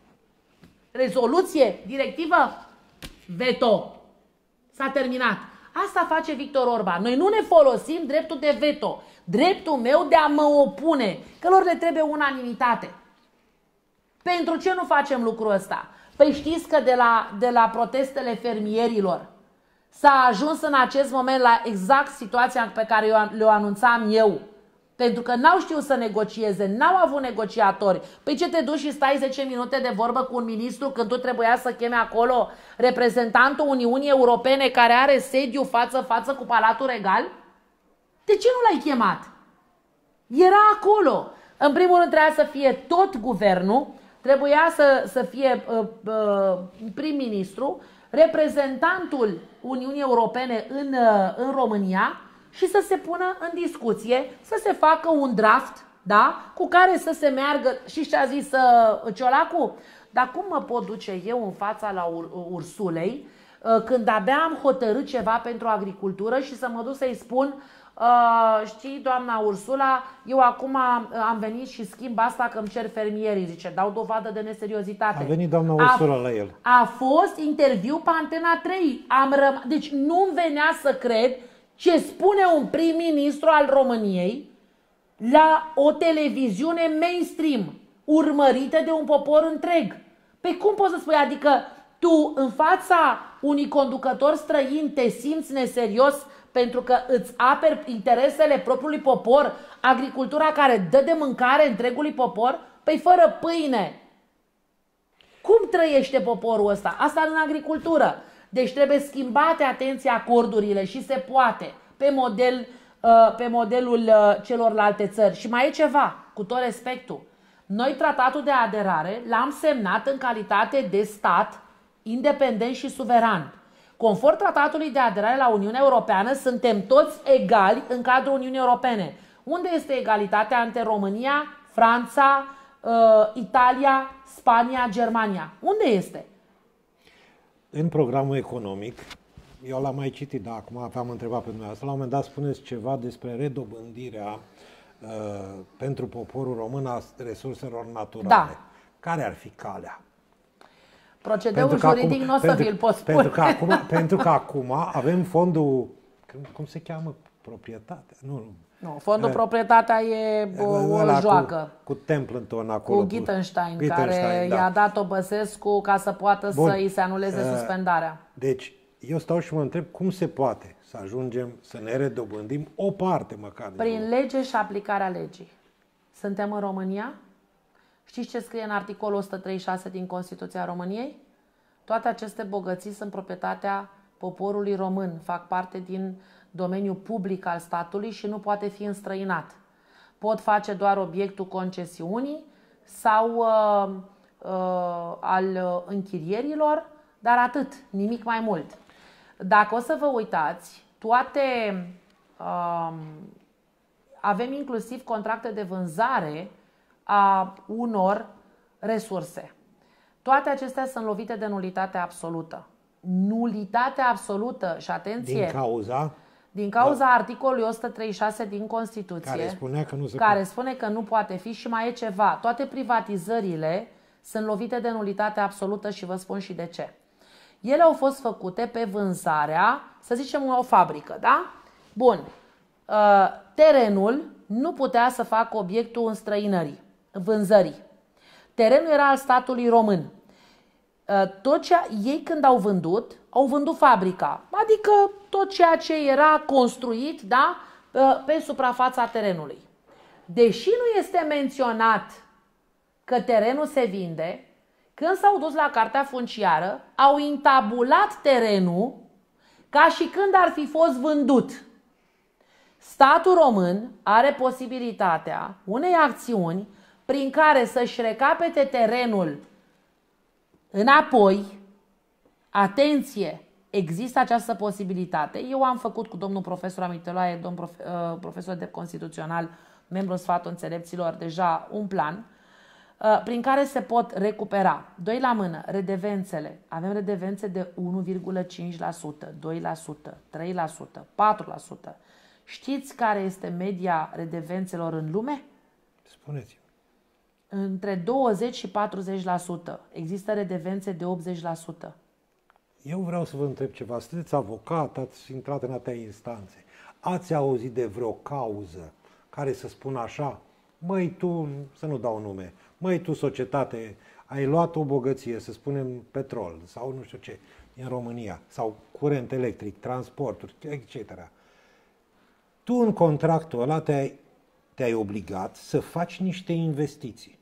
Rezoluție? Directivă? Veto. S-a terminat. Asta face Victor Orban. Noi nu ne folosim dreptul de veto. Dreptul meu de a mă opune. Că lor le trebuie unanimitate. Pentru ce nu facem lucrul ăsta? Păi știți că de la protestele fermierilor s-a ajuns în acest moment la exact situația pe care le-o anunțam eu. Pentru că n-au știut să negocieze, n-au avut negociatori. Păi ce te duci și stai 10 minute de vorbă cu un ministru când tu trebuia să chemi acolo reprezentantul Uniunii Europene care are sediu față cu Palatul Regal? De ce nu l-ai chemat? Era acolo. În primul rând trebuia să fie tot guvernul, trebuia să fie prim-ministru, reprezentantul Uniunii Europene în România și să se pună în discuție, să se facă un draft, da, cu care să se meargă. Și ce a zis Ciolacu? Dar cum mă pot duce eu în fața la Ursulei când abia am hotărât ceva pentru agricultură și să mă duc să-i spun știi, doamna Ursula, eu acum am venit și schimb asta că îmi cer fermierii. Zice, dau dovadă de neseriozitate. A venit doamna Ursula la el. A fost interviu pe Antena 3. Deci nu-mi venea să cred ce spune un prim-ministru al României la o televiziune mainstream, urmărită de un popor întreg. Pe cum poți să spui? Adică tu în fața unui conducător străin te simți neserios pentru că îți aperi interesele propriului popor, agricultura care dă de mâncare întregului popor? Păi fără pâine. Cum trăiește poporul ăsta? Asta în agricultură. Deci trebuie schimbate, atenție, acordurile și se poate pe modelul celorlalte țări. Și mai e ceva, cu tot respectul. Noi tratatul de aderare l-am semnat în calitate de stat independent și suveran. Conform tratatului de aderare la Uniunea Europeană, suntem toți egali în cadrul Uniunii Europene. Unde este egalitatea între România, Franța, Italia, Spania, Germania? Unde este? În programul economic, eu l-am mai citit, dar acum aveam întrebat pe dumneavoastră, la un moment dat spuneți ceva despre redobândirea pentru poporul român a resurselor naturale. Da. Care ar fi calea? Procedeul juridic nu o să vi-l pot spune. Pentru că acum avem fondul, cum se cheamă? Proprietatea? Nu, fondul proprietatea e o joacă. Cu Templeton acolo. Cu Gittenstein, care i-a dat-o Băsescu ca să poată să îi se anuleze suspendarea. Deci, eu stau și mă întreb cum se poate să ajungem să ne redobândim o parte măcar. Prin lege și aplicarea legii. Suntem în România? Știți ce scrie în articolul 136 din Constituția României? Toate aceste bogății sunt proprietatea poporului român, fac parte din domeniul public al statului și nu poate fi înstrăinat. Pot face doar obiectul concesiunii sau al închirierilor, dar atât, nimic mai mult. Dacă o să vă uitați, avem inclusiv contracte de vânzare a unor resurse. Toate acestea sunt lovite de nulitate absolută. Nulitate absolută și atenție. Din cauza articolului 136 din Constituție, care spune că nu poate fi. Și mai e ceva. Toate privatizările sunt lovite de nulitate absolută și vă spun și de ce. Ele au fost făcute pe vânzarea, să zicem, o fabrică, da? Bun. Terenul nu putea să facă obiectul vânzării. Terenul era al statului român. Ei când au vândut fabrica, adică tot ceea ce era construit, da, pe suprafața terenului. Deși nu este menționat că terenul se vinde, când s-au dus la cartea funciară, au intabulat terenul ca și când ar fi fost vândut. Statul român are posibilitatea unei acțiuni prin care să-și recapete terenul înapoi. Atenție, există această posibilitate. Eu am făcut cu domnul profesor Amiteloae, domn profesor de constituțional, membru în sfatul înțelepților, deja un plan prin care se pot recupera. 2 la mână, redevențele. Avem redevențe de 1,5%, 2%, 3%, 4%. Știți care este media redevențelor în lume? Spuneți-mi. Între 20 și 40%. Există redevențe de 80%. Eu vreau să vă întreb ceva. Sunteți avocat, ați intrat în atâtea instanțe. Ați auzit de vreo cauză care să spună așa: măi tu, să nu dau nume, măi tu societate, ai luat o bogăție, să spunem petrol sau nu știu ce, în România, sau curent electric, transporturi, etc. Tu în contractul ăla te-ai obligat să faci niște investiții.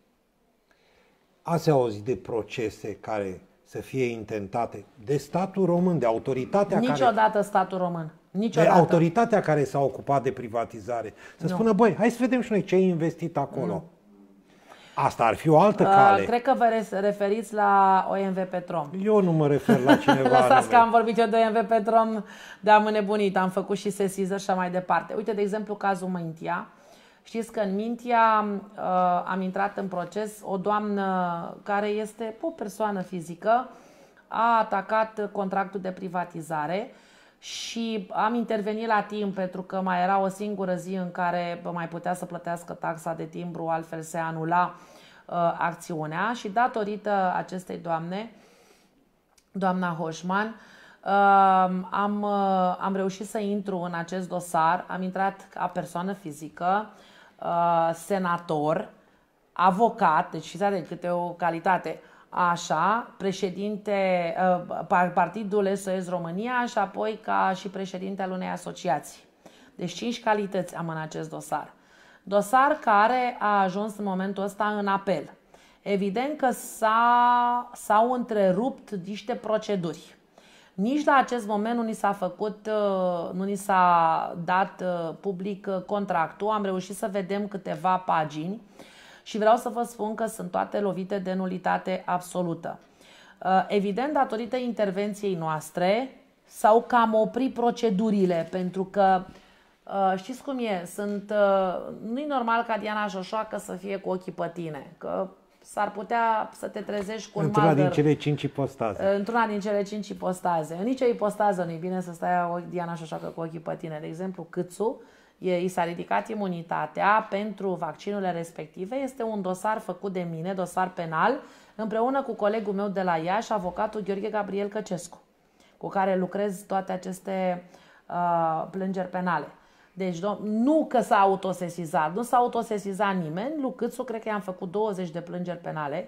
Ați auzit de procese care să fie intentate de statul român, de autoritatea Niciodată statul român. Niciodată. De autoritatea care s-a ocupat de privatizare. Să spună, băi, hai să vedem și noi ce ai investit acolo. Nu. Asta ar fi o altă cale. Cred că vă referiți la OMV Petrom. Eu nu mă refer la cineva. Lăsați că am vorbit eu de OMV Petrom, de-am înnebunit, am făcut și sesizări și așa mai departe. Uite, de exemplu, cazul Mintia. Știți că în Mintia am intrat în proces, o doamnă care este o persoană fizică a atacat contractul de privatizare și am intervenit la timp pentru că mai era o singură zi în care mai putea să plătească taxa de timbru, altfel se anula acțiunea și datorită acestei doamne, doamna Hoșman, am reușit să intru în acest dosar, am intrat ca persoană fizică, senator, avocat, deci fiți de câte o calitate, așa, președinte, Partidul SOS România și apoi ca și președinte al unei asociații. Deci 5 calități am în acest dosar. Dosar care a ajuns în momentul ăsta în apel. Evident că s-au întrerupt niște proceduri. Nici la acest moment nu ni s-a dat public contractul. Am reușit să vedem câteva pagini și vreau să vă spun că sunt toate lovite de nulitate absolută. Evident, datorită intervenției noastre, s-au cam oprit procedurile, pentru că știți cum e, nu-i normal ca Diana Șoșoacă să fie cu ochii pe tine, că s-ar putea să te trezești cu un într-una din cele 5 ipostaze. Într-una din cele 5 ipostaze. În nicio ipostază nu e bine să stai Diana Șoșoacă cu ochii pe tine. De exemplu, Câțu, i s-a ridicat imunitatea pentru vaccinurile respective. Este un dosar făcut de mine, dosar penal, împreună cu colegul meu de la Iași, avocatul Gheorghe Gabriel Căcescu, cu care lucrez toate aceste plângeri penale. Deci nu că s-a autosesizat, nu s-a autosesizat nimeni. Lui Câțu cred că i-am făcut 20 de plângeri penale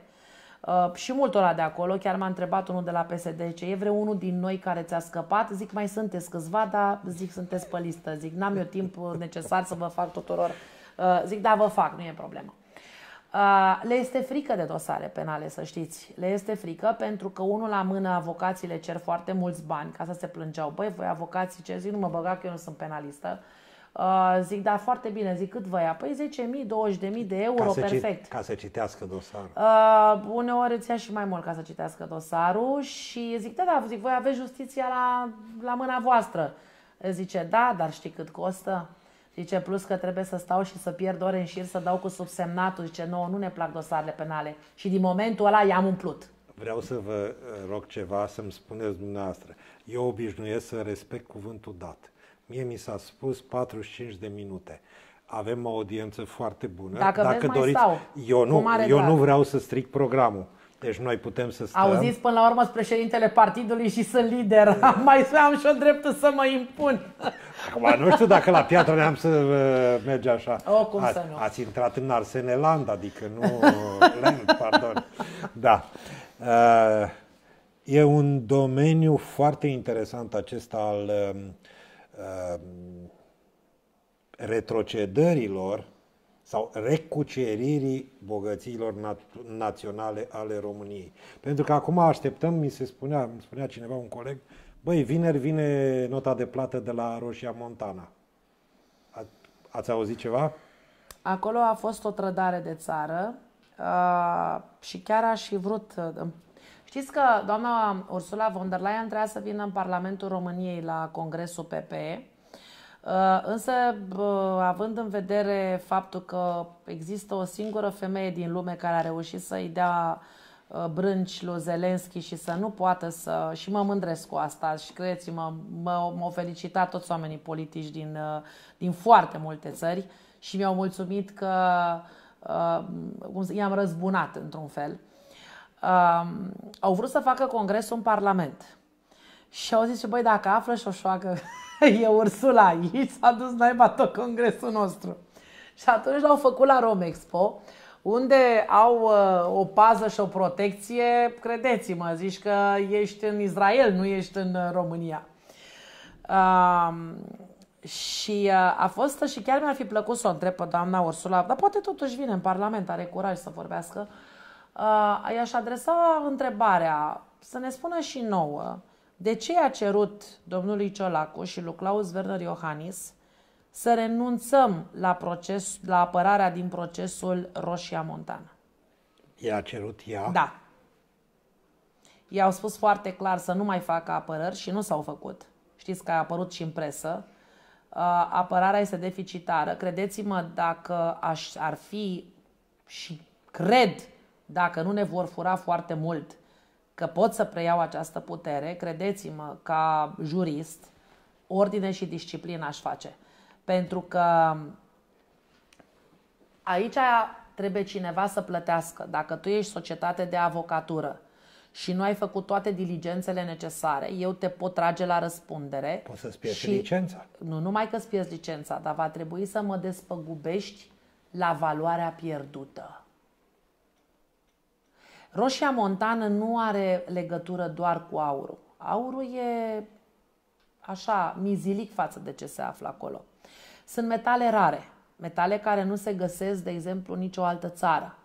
și multora de acolo. Chiar m-a întrebat unul de la PSD, ce e vreunul din noi care ți-a scăpat? Zic, mai sunteți câțiva, dar zic, sunteți pe listă. Zic, n-am eu timp necesar să vă fac tuturor. Zic, da, vă fac, nu e problemă. Le este frică de dosare penale, să știți. Le este frică pentru că unul la mână avocații le cer foarte mulți bani, ca să se plângeau. Băi, voi avocații ce? Zic, nu mă băga că eu nu sunt penalistă. Zic, da, foarte bine. Zic, cât vă ia? Păi 10.000, 20.000 de euro, perfect. Ca să citească dosarul. Uneori îți ia și mai mult ca să citească dosarul și zic, da, zic, voi aveți justiția la mâna voastră. Zice, da, dar știi cât costă? Zice, plus că trebuie să stau și să pierd ore în șir să dau cu subsemnatul. Zice, nouă nu ne plac dosarele penale. Și din momentul ăla i-am umplut. Vreau să vă rog ceva să-mi spuneți dumneavoastră. Eu obișnuiesc să respect cuvântul dat. Mie mi s-a spus 45 de minute. Avem o audiență foarte bună. Dacă doriți, eu nu vreau să stric programul. Deci noi putem să stăm. Auziți, până la urmă, sunt președintele partidului și sunt lider. Mai am și-o dreptul să mă impun. Acum, nu știu dacă la Piatra Neamț să merge așa. Cum să nu? Ați intrat în Arseneland, adică nu... pardon. Da. E un domeniu foarte interesant acesta al retrocedărilor sau recuceririi bogățiilor naționale ale României. Pentru că acum așteptăm, îmi spunea cineva, un coleg, băi, vineri vine nota de plată de la Roșia Montana. Ați auzit ceva? Acolo a fost o trădare de țară și chiar aș fi vrut... Știți că doamna Ursula von der Leyen trebuia să vină în Parlamentul României la Congresul PPE, însă având în vedere faptul că există o singură femeie din lume care a reușit să-i dea brânci lui Zelenski și să nu poată să... Și mă mândresc cu asta și credeți-mă, m-au felicitat toți oamenii politici din foarte multe țări și mi-au mulțumit că i-am răzbunat într-un fel. Au vrut să facă congresul în Parlament și au zis, băi, dacă află Șoșoacă e Ursula aici, s-a dus naiba tot congresul nostru. Și atunci l-au făcut la Romexpo, unde au o pază și o protecție, credeți-mă, zici că ești în Israel, nu ești în România. Și a fost, și chiar mi-ar fi plăcut să o întreb pe doamna Ursula, dar poate totuși vine în Parlament, are curaj să vorbească. I-aș adresa întrebarea, să ne spună și nouă, de ce a cerut domnului Ciolacu și lui Klaus Werner Iohannis să renunțăm la apărarea din procesul Roșia Montana? I-a cerut ea? Da. I-au spus foarte clar să nu mai facă apărări și nu s-au făcut. Știți că a apărut și în presă. Apărarea este deficitară. Credeți-mă, dacă ar fi, și cred, dacă nu ne vor fura foarte mult, că pot să preiau această putere, credeți-mă, ca jurist, ordine și disciplină aș face. Pentru că aici trebuie cineva să plătească. Dacă tu ești societate de avocatură și nu ai făcut toate diligențele necesare, eu te pot trage la răspundere. Poți să-ți pierzi licența. Nu numai că îți pierzi licența, dar va trebui să mă despăgubești la valoarea pierdută. Roșia montană nu are legătură doar cu aurul. Aurul e așa mizilic față de ce se află acolo. Sunt metale rare, metale care nu se găsesc, de exemplu, în nicio altă țară.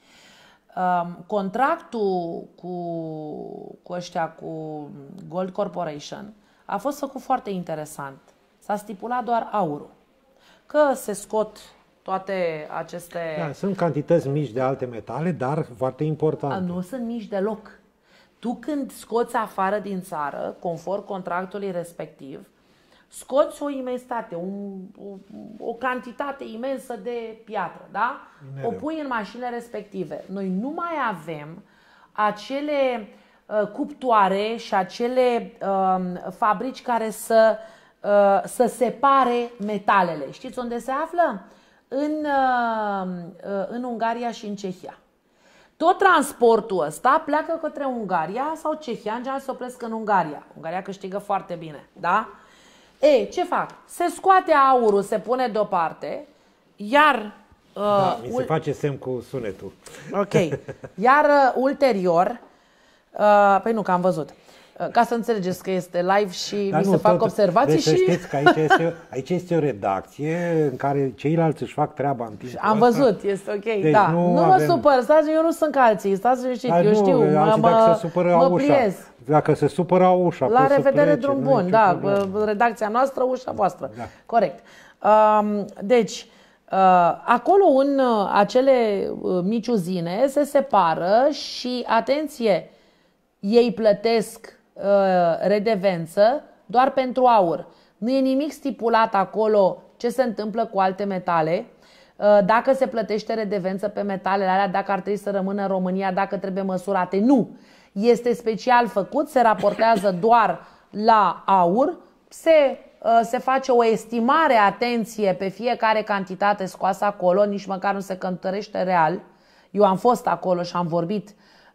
Contractul cu ăștia, cu Gold Corporation, a fost făcut foarte interesant. S-a stipulat doar aurul. Că se scot toate aceste... Da, sunt cantități mici de alte metale, dar foarte importante. Nu sunt mici deloc. Tu când scoți afară din țară, conform contractului respectiv, scoți o imensitate, o cantitate imensă de piatră, da? O pui în mașinile respective. Noi nu mai avem acele cuptoare și acele fabrici care să separe metalele. Știți unde se află? În Ungaria și în Cehia. Tot transportul ăsta pleacă către Ungaria sau Cehia, în general se opresc în Ungaria. Ungaria câștigă foarte bine, da? Ce fac? Se scoate aurul, se pune deoparte, iar... Da, mi se face semn cu sunetul. Ok. Iar ulterior, păi nu, că am văzut. Ca să înțelegeți că este live și mi se fac observații deci și... să știți că aici este o redacție în care ceilalți își fac treaba în timpul Am văzut, este ok, deci da. Nu mă supăr, stați, eu nu sunt ca alții, stați liniștit, eu știu, mă pliez. Dacă se supără ușa, la revedere, drum bun, da, redacția noastră, ușa voastră, da. Corect. Deci, acolo în acele mici uzine se separă și, atenție, ei plătesc redevență doar pentru aur. Nu e nimic stipulat acolo ce se întâmplă cu alte metale, dacă se plătește redevență pe metalele alea, dacă ar trebui să rămână în România, dacă trebuie măsurate. Nu. Este special făcut, se raportează doar la aur, se face o estimare, atenție, pe fiecare cantitate scoasă acolo, nici măcar nu se cântărește real. Eu am fost acolo și am vorbit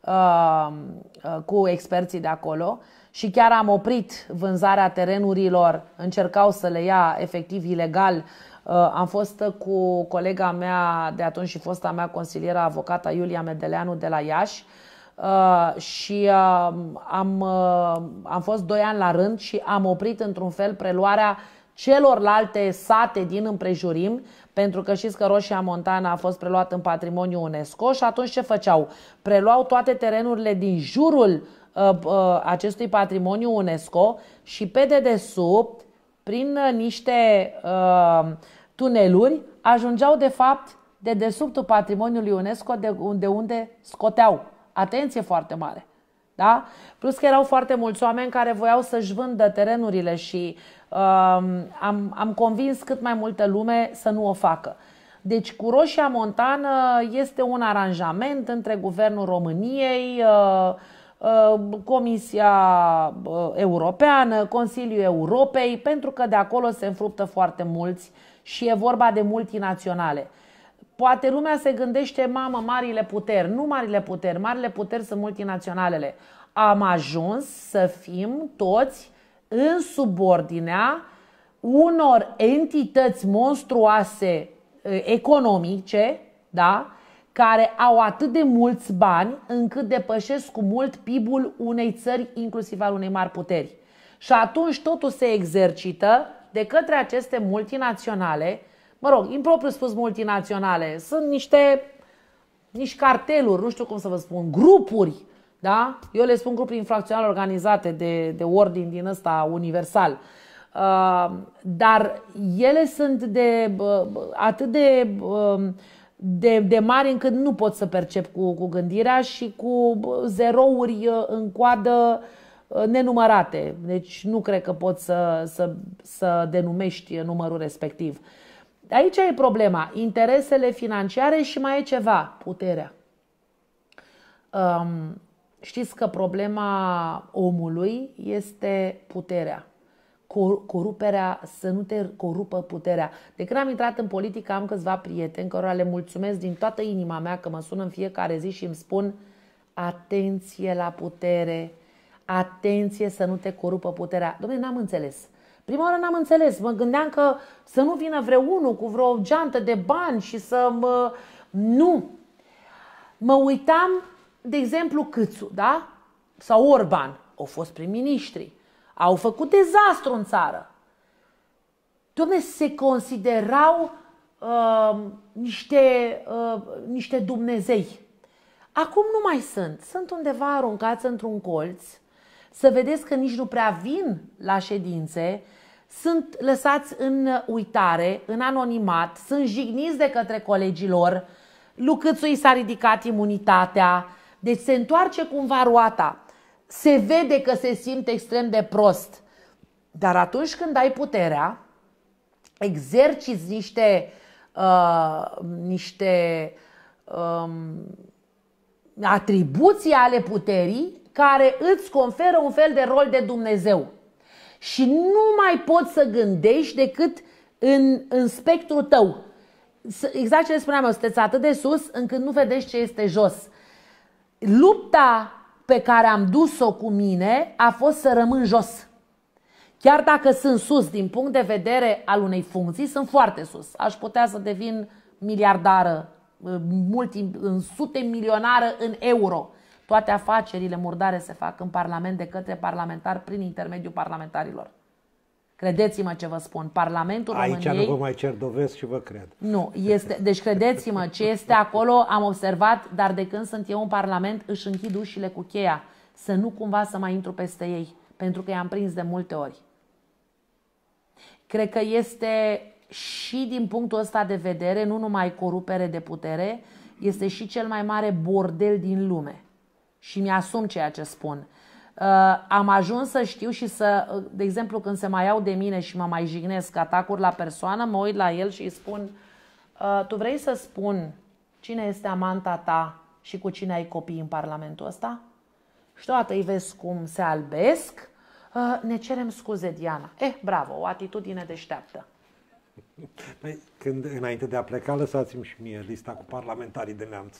cu experții de acolo și chiar am oprit vânzarea terenurilor, încercau să le ia efectiv ilegal. Am fost cu colega mea de atunci și fosta mea consilieră, avocata Iulia Medeleanu de la Iași, și am fost 2 ani la rând și am oprit într-un fel preluarea celorlalte sate din împrejurim, pentru că știți că Roșia Montană a fost preluat în patrimoniu UNESCO și atunci ce făceau? Preluau toate terenurile din jurul acestui patrimoniu UNESCO și pe dedesubt, prin niște tuneluri, ajungeau de fapt de dedesubtul patrimoniului UNESCO de unde scoteau. Atenție foarte mare. Da? Plus că erau foarte mulți oameni care voiau să-și vândă terenurile și am convins cât mai multă lume să nu o facă. Deci cu Roșia Montană este un aranjament între Guvernul României, Comisia Europeană, Consiliul Europei, pentru că de acolo se înfruptă foarte mulți și e vorba de multinaționale. Poate lumea se gândește, mamă, marile puteri. Nu marile puteri, marile puteri sunt multinaționalele. Am ajuns să fim toți în subordinea unor entități monstruoase economice, da? Care au atât de mulți bani încât depășesc cu mult PIB-ul unei țări, inclusiv al unei mari puteri. Și atunci totul se exercită de către aceste multinaționale, mă rog, impropriu spus multinaționale, sunt niște carteluri, nu știu cum să vă spun, grupuri, da? Eu le spun grupuri infracționale organizate de ordin din ăsta universal. Dar ele sunt atât de mari încât nu pot să percep cu gândirea și cu zerouri în coadă nenumărate. Deci nu cred că poți să denumești numărul respectiv. Aici e problema. Interesele financiare și mai e ceva. Puterea. Știți că problema omului este puterea. Coruperea, să nu te corupă puterea. De când am intrat în politică am câțiva prieteni cărora le mulțumesc din toată inima mea că mă sună în fiecare zi și îmi spun atenție la putere, atenție să nu te corupă puterea. Dom'le, n-am înțeles. Prima oară n-am înțeles, mă gândeam că să nu vină vreunul cu vreo geantă de bani și să mă... Nu! Mă uitam, de exemplu, Câțu, da? Sau Orban, au fost prim-ministri, au făcut dezastru în țară. Doamne, se considerau niște Dumnezei. Acum nu mai sunt. Sunt undeva aruncați într-un colț. Să vedeți că nici nu prea vin la ședințe. Sunt lăsați în uitare, în anonimat. Sunt jigniți de către colegii lor. Lui Câțu i s-a ridicat imunitatea. Deci se întoarce cumva roata. Se vede că se simte extrem de prost. Dar atunci când ai puterea, exerciți niște atribuții ale puterii care îți conferă un fel de rol de Dumnezeu. Și nu mai poți să gândești decât în spectrul tău. Exact ce le spuneam eu, sunteți atât de sus încât nu vedeți ce este jos. Lupta pe care am dus-o cu mine a fost să rămân jos. Chiar dacă sunt sus din punct de vedere al unei funcții, sunt foarte sus. Aș putea să devin miliardară, în sute milionară în euro. Toate afacerile murdare se fac în Parlament de către parlamentari prin intermediul parlamentarilor. Credeți-mă ce vă spun. Parlamentul României... Aici nu vă mai cer dovezi și vă cred. Nu, deci credeți-mă, ce este acolo am observat, dar de când sunt eu în Parlament își închid ușile cu cheia. Să nu cumva să mai intru peste ei, pentru că i-am prins de multe ori. Cred că este și din punctul ăsta de vedere, nu numai corupere de putere, este și cel mai mare bordel din lume. Și mi-asum ceea ce spun. Am ajuns să știu și să, de exemplu, când se mai iau de mine și mă mai jignesc atacuri la persoană, mă uit la el și îi spun: tu vrei să spun cine este amanta ta și cu cine ai copii în Parlamentul ăsta? Și toată îi vezi cum se albesc. Ne cerem scuze, Diana. Bravo, o atitudine deșteaptă. Păi, înainte de a pleca, lăsați-mi și mie lista cu parlamentarii de neamț.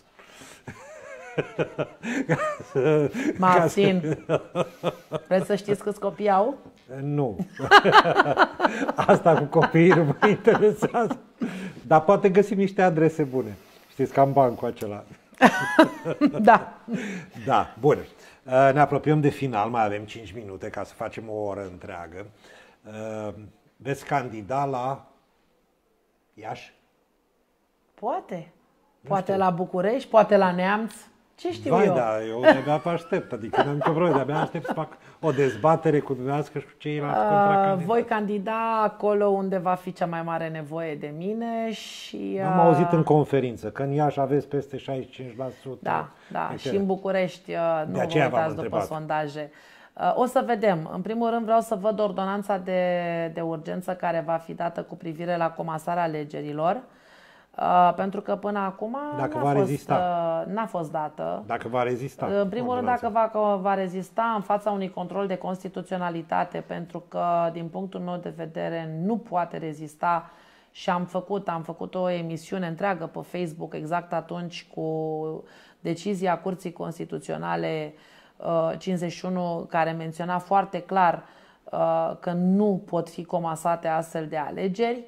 Mă abțin. Vreți să știți câți copii au? Nu. Asta cu copiii nu mă interesează. Dar poate găsim niște adrese bune. Știți, cam bancul acela. Da. Da, bun. Ne apropiem de final, mai avem 5 minute ca să facem o oră întreagă. Veți candida la Iași? Poate. Poate la București, poate la Neamț. Ce știu eu? Da, eu de-abia vă aștept. Adică n-am nicio problemă, de-abia aștept să fac o dezbatere cu dumneavoastră și cu ceilalți contracandidați. Voi candida acolo unde va fi cea mai mare nevoie de mine și... Am auzit în conferință că în Iași aveți peste 65%. Da, și în București nu vă uitați după sondaje. O să vedem. În primul rând vreau să văd ordonanța de urgență care va fi dată cu privire la comasarea alegerilor. Pentru că până acum n-a fost dată. Dacă va rezista. În primul rând, dacă va rezista în fața unui control de constituționalitate, pentru că, din punctul meu de vedere, nu poate rezista. Și am făcut o emisiune întreagă pe Facebook exact atunci cu decizia Curții Constituționale 51, care menționa foarte clar că nu pot fi comasate astfel de alegeri.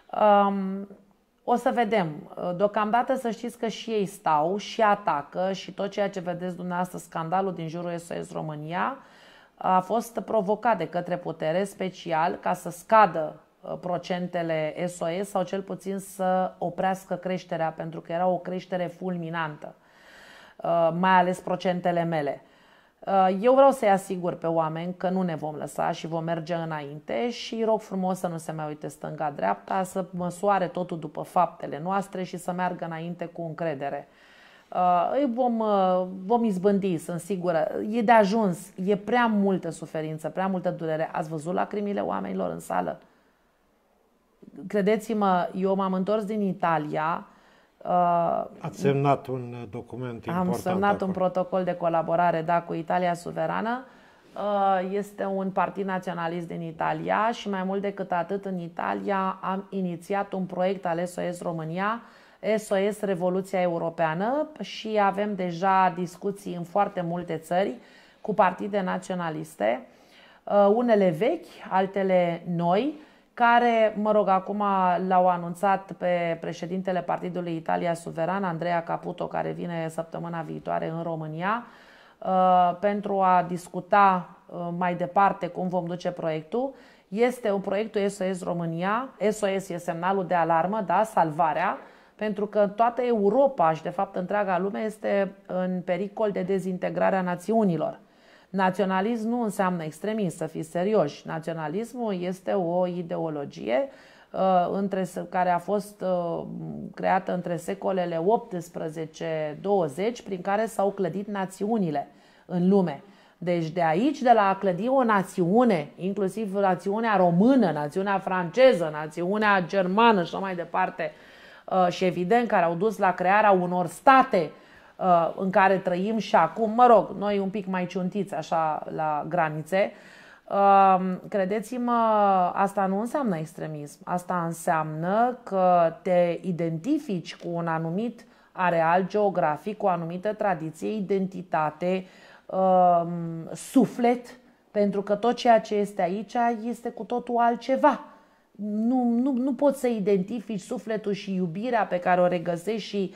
O să vedem. Deocamdată să știți că și ei stau și atacă și tot ceea ce vedeți dumneavoastră, scandalul din jurul SOS România, a fost provocat de către putere special ca să scadă procentele SOS sau cel puțin să oprească creșterea, pentru că era o creștere fulminantă, mai ales procentele mele. Eu vreau să-i asigur pe oameni că nu ne vom lăsa și vom merge înainte și rog frumos să nu se mai uite stânga-dreapta, să măsoare totul după faptele noastre și să meargă înainte cu încredere. Vom izbândi, sunt sigură. E de ajuns, e prea multă suferință, prea multă durere. Ați văzut lacrimile oamenilor în sală? Credeți-mă, eu m-am întors din Italia. Ați semnat un document important. Am semnat un protocol de colaborare, cu Italia Suverană. Este un partid naționalist din Italia și mai mult decât atât, în Italia am inițiat un proiect al SOS România, SOS Revoluția Europeană, și avem deja discuții în foarte multe țări cu partide naționaliste. unele vechi, altele noi, care, mă rog, acum l-au anunțat pe președintele Partidului Italia Suveran, Andrea Caputo, care vine săptămâna viitoare în România, pentru a discuta mai departe cum vom duce proiectul. Este un proiectul SOS România. SOS e semnalul de alarmă, da, salvarea, pentru că toată Europa și de fapt întreaga lume este în pericol de dezintegrare a națiunilor. Naționalism nu înseamnă extremism, să fiți serioși. Naționalismul este o ideologie care a fost creată între secolele 18-20, prin care s-au clădit națiunile în lume. Deci de aici, de la a clădi o națiune, inclusiv națiunea română, națiunea franceză, națiunea germană și așa mai departe, și evident care au dus la crearea unor state în care trăim și acum, mă rog, noi un pic mai ciuntiți așa la granițe, credeți-mă, asta nu înseamnă extremism. Asta înseamnă că te identifici cu un anumit areal geografic, cu o anumită tradiție, identitate, suflet, pentru că tot ceea ce este aici este cu totul altceva. Nu poți să identifici sufletul și iubirea pe care o regăsești și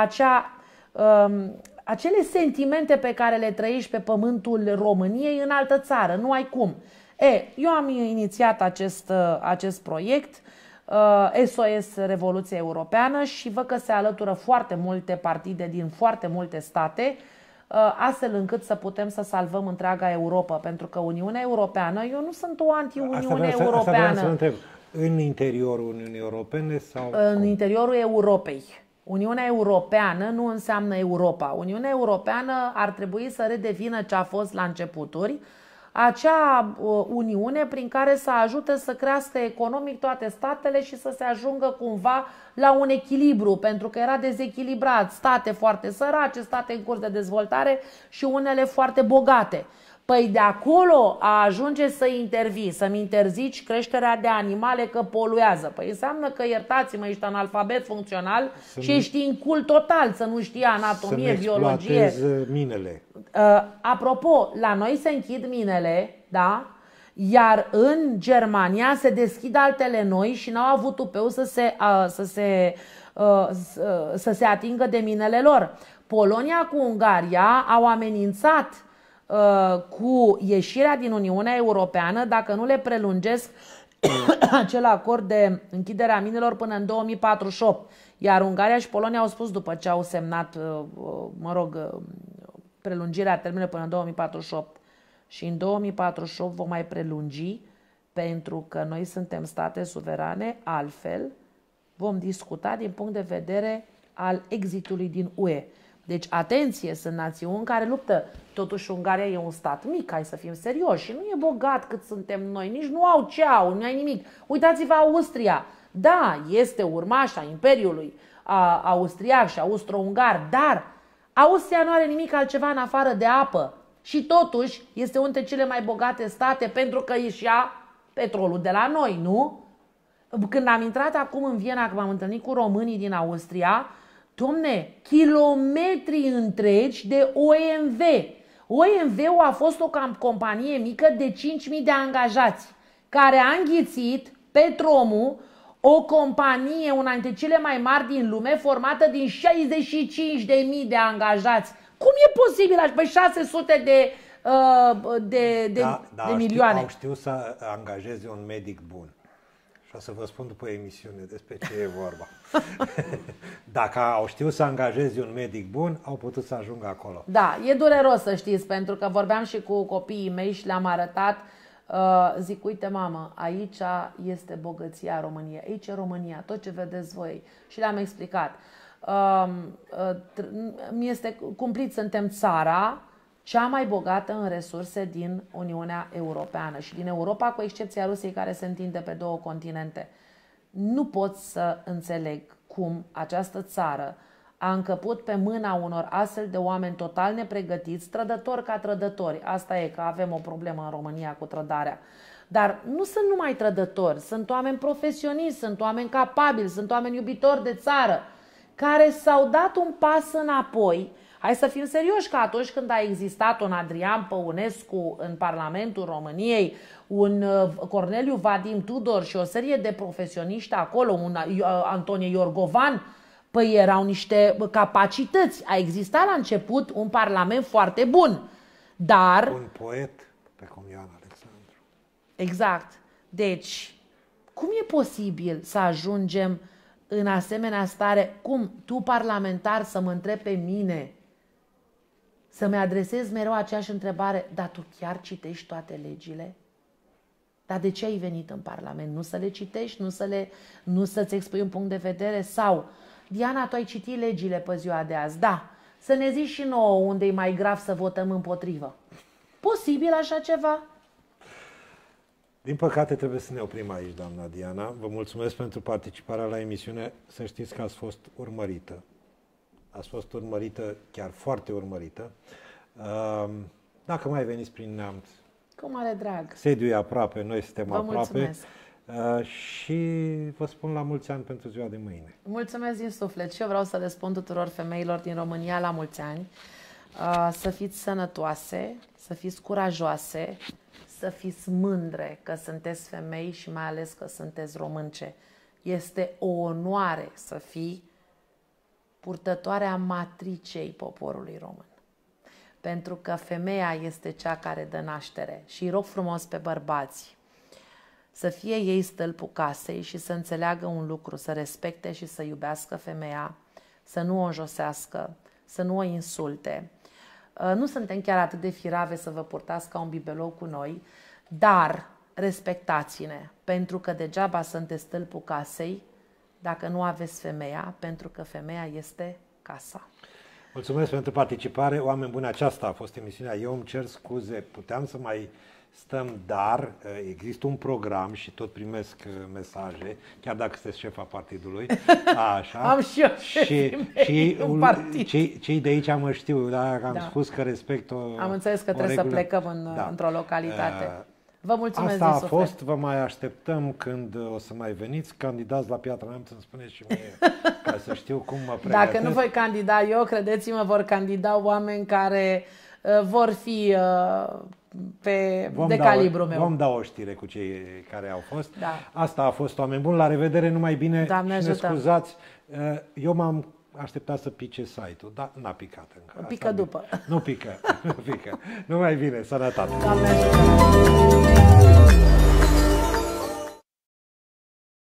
acele sentimente pe care le trăiești pe pământul României în altă țară. Nu ai cum. Eu am inițiat acest proiect SOS Revoluția Europeană și văd că se alătură foarte multe partide din foarte multe state, astfel încât să putem să salvăm întreaga Europa. Pentru că Uniunea Europeană, eu nu sunt o anti-Uniune Europeană. Asta să întreb. În interiorul Uniunii Europene sau... În interiorul Europei. Uniunea Europeană nu înseamnă Europa. Uniunea Europeană ar trebui să redevină ce a fost la începuturi, acea uniune prin care să ajute să crească economic toate statele și să se ajungă cumva la un echilibru, pentru că era dezechilibrat. State foarte sărace, state în curs de dezvoltare și unele foarte bogate. Păi de acolo a ajunge să intervii, să-mi interzici creșterea de animale că poluează. Păi înseamnă că, iertați-mă, ești analfabet funcțional și ești incul total, să nu știi anatomie, biologie. Minele. Apropo, la noi se închid minele, da? Iar în Germania se deschid altele noi și n-au avut tupeu să se atingă de minele lor. Polonia cu Ungaria au amenințat cu ieșirea din Uniunea Europeană dacă nu le prelungesc acel acord de închidere a minelor până în 2048. Iar Ungaria și Polonia au spus, după ce au semnat, prelungirea termenului până în 2048, și în 2048 vom mai prelungi, pentru că noi suntem state suverane, altfel vom discuta din punct de vedere al exitului din UE. Deci, atenție, sunt națiuni care luptă. Totuși, Ungaria e un stat mic, hai să fim serioși. Și nu e bogat cât suntem noi, nici nu au ce au, nu ai nimic. Uitați-vă Austria. Da, este urmașa Imperiului austriac și austro-ungar, dar Austria nu are nimic altceva în afară de apă. Și totuși este unul dintre cele mai bogate state pentru că își ia petrolul de la noi, nu? Când am intrat acum în Viena, când m-am întâlnit cu românii din Austria, domne, kilometri întregi de OMV. OMV-ul a fost o companie mică de 5.000 de angajați, care a înghițit Petromul, o companie, una dintre cele mai mari din lume, formată din 65.000 de angajați. Cum e posibil? Păi 600 de milioane. Au știut să angajeze un medic bun. Și o să vă spun după emisiune despre ce e vorba. Dacă au știut să angajeze un medic bun, au putut să ajungă acolo. Da, e dureros să știți, pentru că vorbeam și cu copiii mei și le-am arătat. Zic, uite mamă, aici este bogăția României, aici e România, tot ce vedeți voi. Și le-am explicat. Mi este cumplit, suntem țara cea mai bogată în resurse din Uniunea Europeană și din Europa, cu excepția Rusiei, care se întinde pe 2 continente. Nu pot să înțeleg cum această țară a încăput pe mâna unor astfel de oameni total nepregătiți, trădători ca trădători. Asta e, că avem o problemă în România cu trădarea. Dar nu sunt numai trădători, sunt oameni profesioniști, sunt oameni capabili, sunt oameni iubitori de țară, care s-au dat un pas înapoi, Hai să fim serioși că atunci când a existat un Adrian Păunescu în Parlamentul României, un Corneliu Vadim Tudor și o serie de profesioniști acolo, un Antonie Iorgovan, păi erau niște capacități. A existat la început un parlament foarte bun, dar... Un poet precum Ioan Alexandru. Exact. Deci, cum e posibil să ajungem în asemenea stare? Cum tu, parlamentar, să mă întrebi pe mine, să-mi adresez mereu aceeași întrebare, dar tu chiar citești toate legile? Dar de ce ai venit în Parlament? Nu să le citești? Nu să-ți expui un punct de vedere? Sau, Diana, tu ai citit legile pe ziua de azi? Da. Să ne zici și nouă unde e mai grav să votăm împotrivă. Posibil așa ceva? Din păcate trebuie să ne oprim aici, doamna Diana. Vă mulțumesc pentru participarea la emisiune. Să știți că ați fost urmărită. Ați fost urmărită, chiar foarte urmărită. Dacă mai veniți prin Neamț, cu mare drag. Sediul e aproape, noi suntem vă aproape. Mulțumesc. Și vă spun la mulți ani pentru ziua de mâine. Mulțumesc din suflet și eu vreau să le spun tuturor femeilor din România la mulți ani. Să fiți sănătoase, să fiți curajoase, să fiți mândre că sunteți femei și mai ales că sunteți românce. Este o onoare să fii purtătoarea matricei poporului român. Pentru că femeia este cea care dă naștere. Și rog frumos pe bărbați să fie ei stâlpul casei și să înțeleagă un lucru, să respecte și să iubească femeia, să nu o înjosească, să nu o insulte. Nu suntem chiar atât de firave să vă purtați ca un bibelou cu noi, dar respectați-ne, pentru că degeaba sunteți stâlpul casei dacă nu aveți femeia, pentru că femeia este casa. Mulțumesc pentru participare. Oameni buni, aceasta a fost emisiunea. Eu îmi cer scuze, puteam să mai stăm, dar există un program și tot primesc mesaje, chiar dacă sunteți șefa partidului. Așa. Am și eu cei de aici mă știu, dacă am spus că respect o Am înțeles că trebuie regulă. Să plecăm într-o localitate. Vă mulțumesc Asta din a suflet. fost, vă mai așteptăm când o să mai veniți, candidați la Piatra Neamț, îmi spuneți și mie, ca să știu cum mă pregătesc. Dacă nu voi candida eu, credeți-mă, vor candida oameni care vor fi de calibru meu. Vom da o știre cu cei care au fost. Da. Asta a fost, oameni buni, la revedere, numai bine. Doamne și ne ajută. scuzați, eu m-am așteptat să pice site-ul, dar n-a picat încă. Pică după. Nu pică, nu pică. Numai bine, sănătate. Doamne ajută.